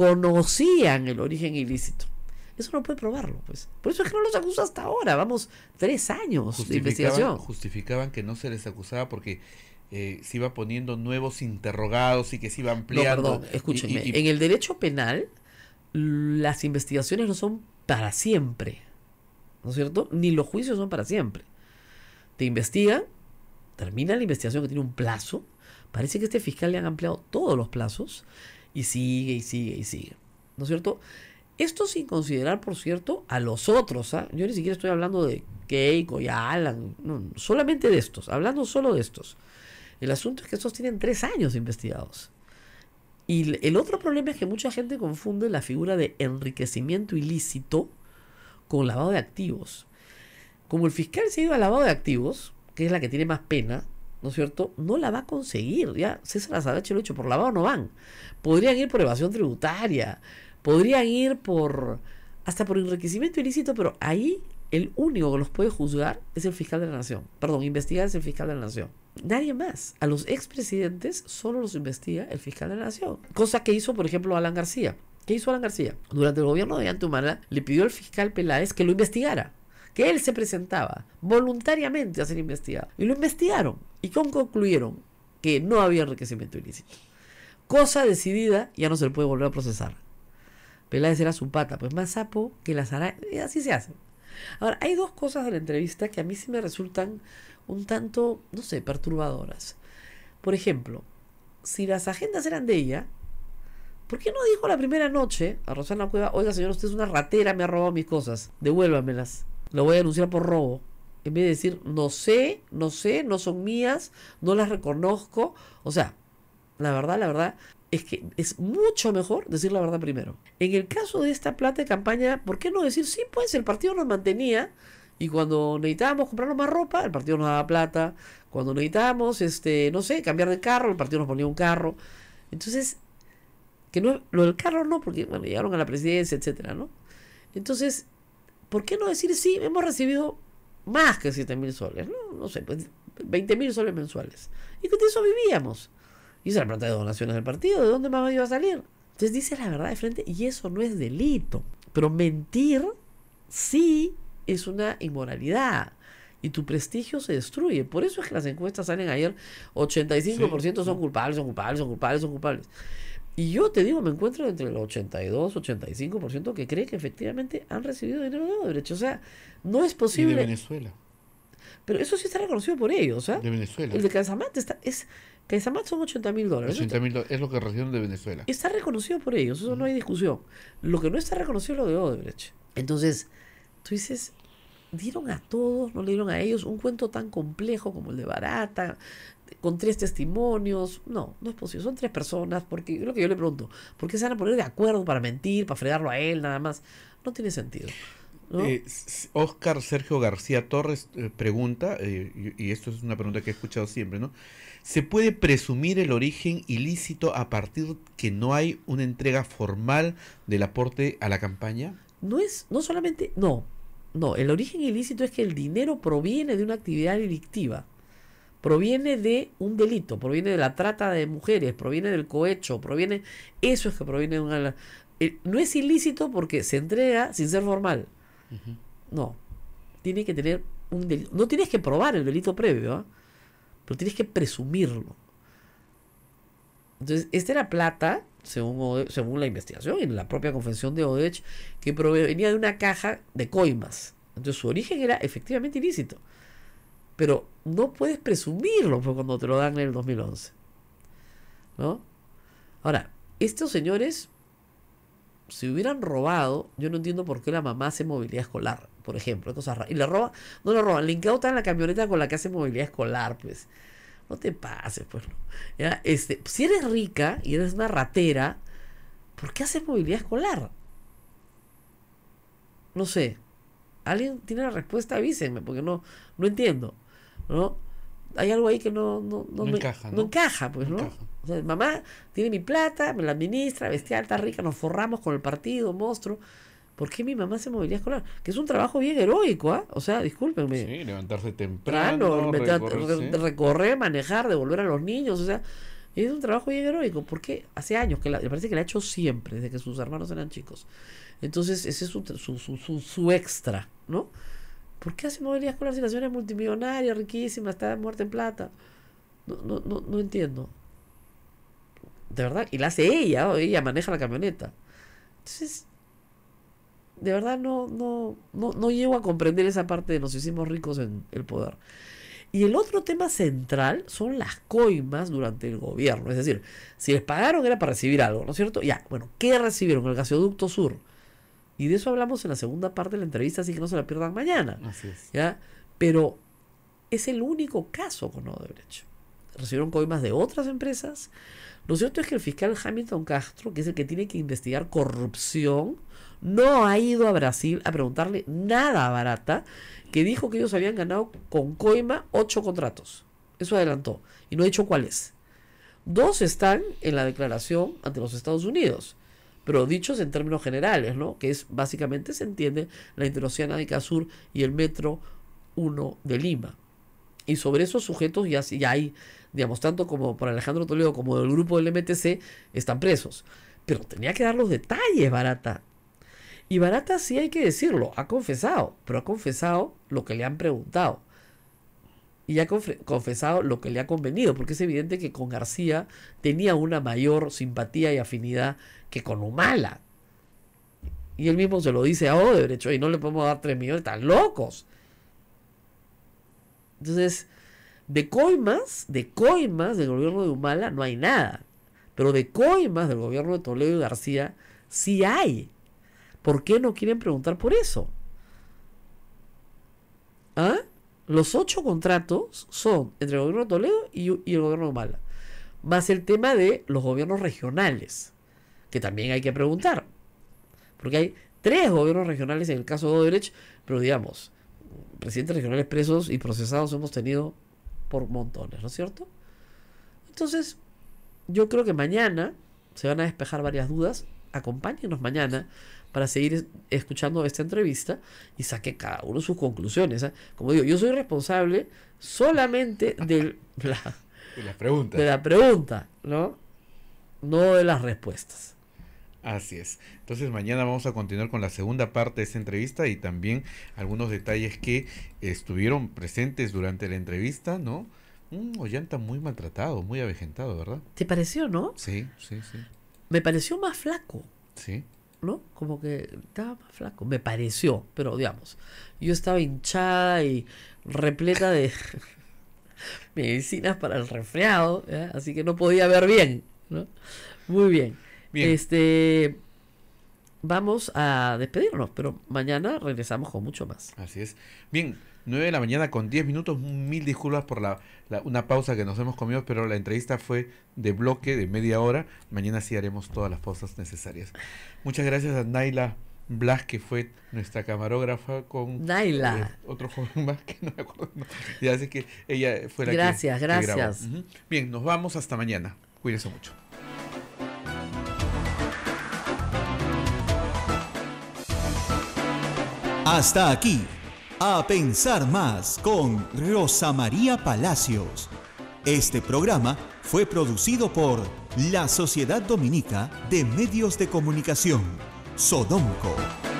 conocían el origen ilícito. Eso no puede probarlo, pues. Por eso es que no los acusa hasta ahora. Vamos, tres años de investigación. Justificaban que no se les acusaba porque eh, se iba poniendo nuevos interrogados y que se iba No, ampliando. perdón, escúchenme. Y- y- En el derecho penal, las investigaciones no son para siempre, ¿no es cierto? Ni los juicios son para siempre. Te investigan, termina la investigación que tiene un plazo. Parece que a este fiscal le han ampliado todos los plazos y sigue y sigue y sigue, ¿no es cierto? Esto sin considerar, por cierto, a los otros, ¿ah? Yo ni siquiera estoy hablando de Keiko y Alan, no, solamente de estos, hablando solo de estos. El asunto es que estos tienen tres años investigados. Y el otro problema es que mucha gente confunde la figura de enriquecimiento ilícito con lavado de activos. Como el fiscal se ha ido a lavado de activos, que es la que tiene más pena, ¿no es cierto? No la va a conseguir. Ya César Azabache lo ha hecho, por lavado no van. Podrían ir por evasión tributaria, podrían ir por hasta por enriquecimiento ilícito, pero ahí el único que los puede juzgar es el fiscal de la nación. Perdón, investigar es el fiscal de la nación. Nadie más. A los expresidentes solo los investiga el fiscal de la nación. Cosa que hizo, por ejemplo, Alan García. ¿Qué hizo Alan García? Durante el gobierno de Humala le pidió al fiscal Peláez que lo investigara. Que él se presentaba voluntariamente a ser investigado. Y lo investigaron. ¿Y cómo concluyeron? Que no había enriquecimiento ilícito. Cosa decidida, ya no se le puede volver a procesar. Peláez era su pata, pues más sapo que las arañas. Y así se hace. Ahora, hay dos cosas de la entrevista que a mí sí me resultan un tanto, no sé, perturbadoras. Por ejemplo, si las agendas eran de ella, ¿por qué no dijo la primera noche a Rosana Cueva, oiga señor, usted es una ratera, me ha robado mis cosas, devuélvamelas, lo voy a denunciar por robo? En vez de decir, no sé, no sé, no son mías, no las reconozco. O sea, la verdad, la verdad, es que es mucho mejor decir la verdad primero. En el caso de esta plata de campaña, ¿por qué no decir, sí, pues el partido nos mantenía y cuando necesitábamos comprarnos más ropa, el partido nos daba plata? Cuando necesitábamos, este, no sé, cambiar de carro, el partido nos ponía un carro. Entonces, que no, lo del carro no, porque bueno, llegaron a la presidencia, etcétera, ¿no? Entonces, ¿por qué no decir, sí, hemos recibido más que siete mil soles? No, no sé, pues veinte mil soles mensuales. Y que de eso vivíamos. Y esa es la plata de donaciones del partido, ¿de dónde más iba a salir? Entonces dices la verdad de frente y eso no es delito. Pero mentir sí es una inmoralidad y tu prestigio se destruye. Por eso es que las encuestas salen ayer, ochenta y cinco por ciento Sí, son sí. culpables, son culpables, son culpables, son culpables. Y yo te digo, me encuentro entre el ochenta y dos, ochenta y cinco por ciento que cree que efectivamente han recibido dinero de Odebrecht. O sea, no es Y de posible. Venezuela. Pero eso sí está reconocido por ellos, ¿ah? De Venezuela. El de Casamat está, es, Casamat son ochenta mil dólares. ochenta mil es lo que recibieron de Venezuela. Está reconocido por ellos, eso no hay discusión. Lo que no está reconocido es lo de Odebrecht. Entonces, tú dices, dieron a todos, no le dieron a ellos un cuento tan complejo como el de Barata, con tres testimonios. No, no es posible, son tres personas, porque es lo que yo le pregunto, ¿por qué se van a poner de acuerdo para mentir, para fregarlo a él nada más? No tiene sentido, ¿no? Eh, Oscar Sergio García Torres eh, pregunta, eh, y, y esto es una pregunta que he escuchado siempre, ¿no? ¿Se puede presumir el origen ilícito a partir que no hay una entrega formal del aporte a la campaña? No es, no solamente, no, no, el origen ilícito es que el dinero proviene de una actividad delictiva, proviene de un delito, proviene de la trata de mujeres, proviene del cohecho, proviene, eso es que proviene de una... Eh, no es ilícito porque se entrega sin ser formal. Uh-huh. No, tiene que tener un delito. No tienes que probar el delito previo, ¿eh? Pero tienes que presumirlo. Entonces, esta era plata, según, Ode- según la investigación y en la propia confesión de Odebrecht, que provenía de una caja de coimas. Entonces, su origen era efectivamente ilícito. Pero no puedes presumirlo pues, cuando te lo dan en el dos mil once. ¿No? Ahora, estos señores, si hubieran robado, yo no entiendo por qué la mamá hace movilidad escolar, por ejemplo, cosas raras. Y le roban, no lo roban, le incautan la camioneta con la que hace movilidad escolar, pues. No te pases, pues. ¿No? ¿Ya? Este, si eres rica y eres una ratera, ¿por qué haces movilidad escolar? No sé. ¿Alguien tiene la respuesta? Avísenme, porque no, no entiendo. ¿No? Hay algo ahí que no, no, no, No me- encaja, ¿no? no encaja, pues, No ¿no? encaja. O sea, mamá tiene mi plata, me la administra, vestida alta, rica, nos forramos con el partido, monstruo. ¿Por qué mi mamá hace movilidad escolar? Que es un trabajo bien heroico, ¿ah? O sea, discúlpenme. Sí, levantarse temprano, Claro, meter- recorrer, re- sí. recorrer, manejar, devolver a los niños, o sea, es un trabajo bien heroico, porque hace años que la, me parece que la ha hecho siempre, desde que sus hermanos eran chicos. Entonces, ese es su, su, su, su, su extra, ¿no? ¿Por qué hace movilidad escolar si la señora es multimillonaria, riquísima, está muerta en plata? No, no, no, no entiendo. De verdad, y la hace ella, ¿o? Ella maneja la camioneta. Entonces, de verdad no, no, no, no llego a comprender esa parte de nos hicimos ricos en el poder. Y el otro tema central son las coimas durante el gobierno. Es decir, si les pagaron era para recibir algo, ¿no es cierto? Ya, bueno, ¿qué recibieron? El gasoducto sur. Y de eso hablamos en la segunda parte de la entrevista, así que no se la pierdan mañana. Así es. ¿Ya? Pero es el único caso con Odebrecht. Recibieron coimas de otras empresas. Lo cierto es que el fiscal Hamilton Castro, que es el que tiene que investigar corrupción, no ha ido a Brasil a preguntarle nada a Barata, que dijo que ellos habían ganado con coima ocho contratos. Eso adelantó. Y no ha dicho cuáles. Dos están en la declaración ante los Estados Unidos, pero dichos en términos generales, ¿no? Que es básicamente, se entiende, la Interoceánica Sur y el Metro uno de Lima. Y sobre esos sujetos ya, ya hay, digamos, tanto como por Alejandro Toledo como del grupo del M T C, están presos. Pero tenía que dar los detalles, Barata. Y Barata, sí hay que decirlo, ha confesado, pero ha confesado lo que le han preguntado. Y ha confe- confesado lo que le ha convenido, porque es evidente que con García tenía una mayor simpatía y afinidad que con Humala. Y él mismo se lo dice a Odebrecht, y no le podemos dar tres millones, están locos. Entonces, de coimas, de coimas del gobierno de Humala no hay nada. Pero de coimas del gobierno de Toledo y García sí hay. ¿Por qué no quieren preguntar por eso? ¿Ah? Los ocho contratos son entre el gobierno de Toledo y, y el gobierno de Humala. Más el tema de los gobiernos regionales, que también hay que preguntar. Porque hay tres gobiernos regionales en el caso de Odebrecht, pero digamos, presidentes regionales presos y procesados hemos tenido por montones, ¿no es cierto? Entonces, yo creo que mañana se van a despejar varias dudas. Acompáñenos mañana para seguir es- escuchando esta entrevista y saque cada uno sus conclusiones. ¿eh? Como digo, yo soy responsable solamente de la, Y las preguntas. de la pregunta, ¿no? No de las respuestas. Así es. Entonces mañana vamos a continuar con la segunda parte de esta entrevista y también algunos detalles que estuvieron presentes durante la entrevista, ¿no? Un Ollanta muy maltratado, muy avejentado, ¿verdad? ¿Te pareció, no? Sí, sí, sí. Me pareció más flaco. Sí. ¿no? Como que estaba más flaco, me pareció, pero digamos, yo estaba hinchada y repleta de medicinas para el resfriado, ¿ya? Así que no podía ver bien, ¿no? Muy bien. Bien. Este, vamos a despedirnos, pero mañana regresamos con mucho más. Así es. Bien, nueve de la mañana con diez minutos. Mil disculpas por la, la- una pausa que nos hemos comido, pero la entrevista fue de bloque, de media hora. Mañana sí haremos todas las pausas necesarias. Muchas gracias a Naila Blas, que fue nuestra camarógrafa con Naila. eh, otro joven más que no me acuerdo. No. Y así que ella fue la que- Gracias, que, grabó. gracias. Ujú. Bien, nos vamos hasta mañana. Cuídense mucho. Hasta aquí, A Pensar Más con Rosa María Palacios. Este programa fue producido por la Sociedad Dominica de Medios de Comunicación, Sodomco.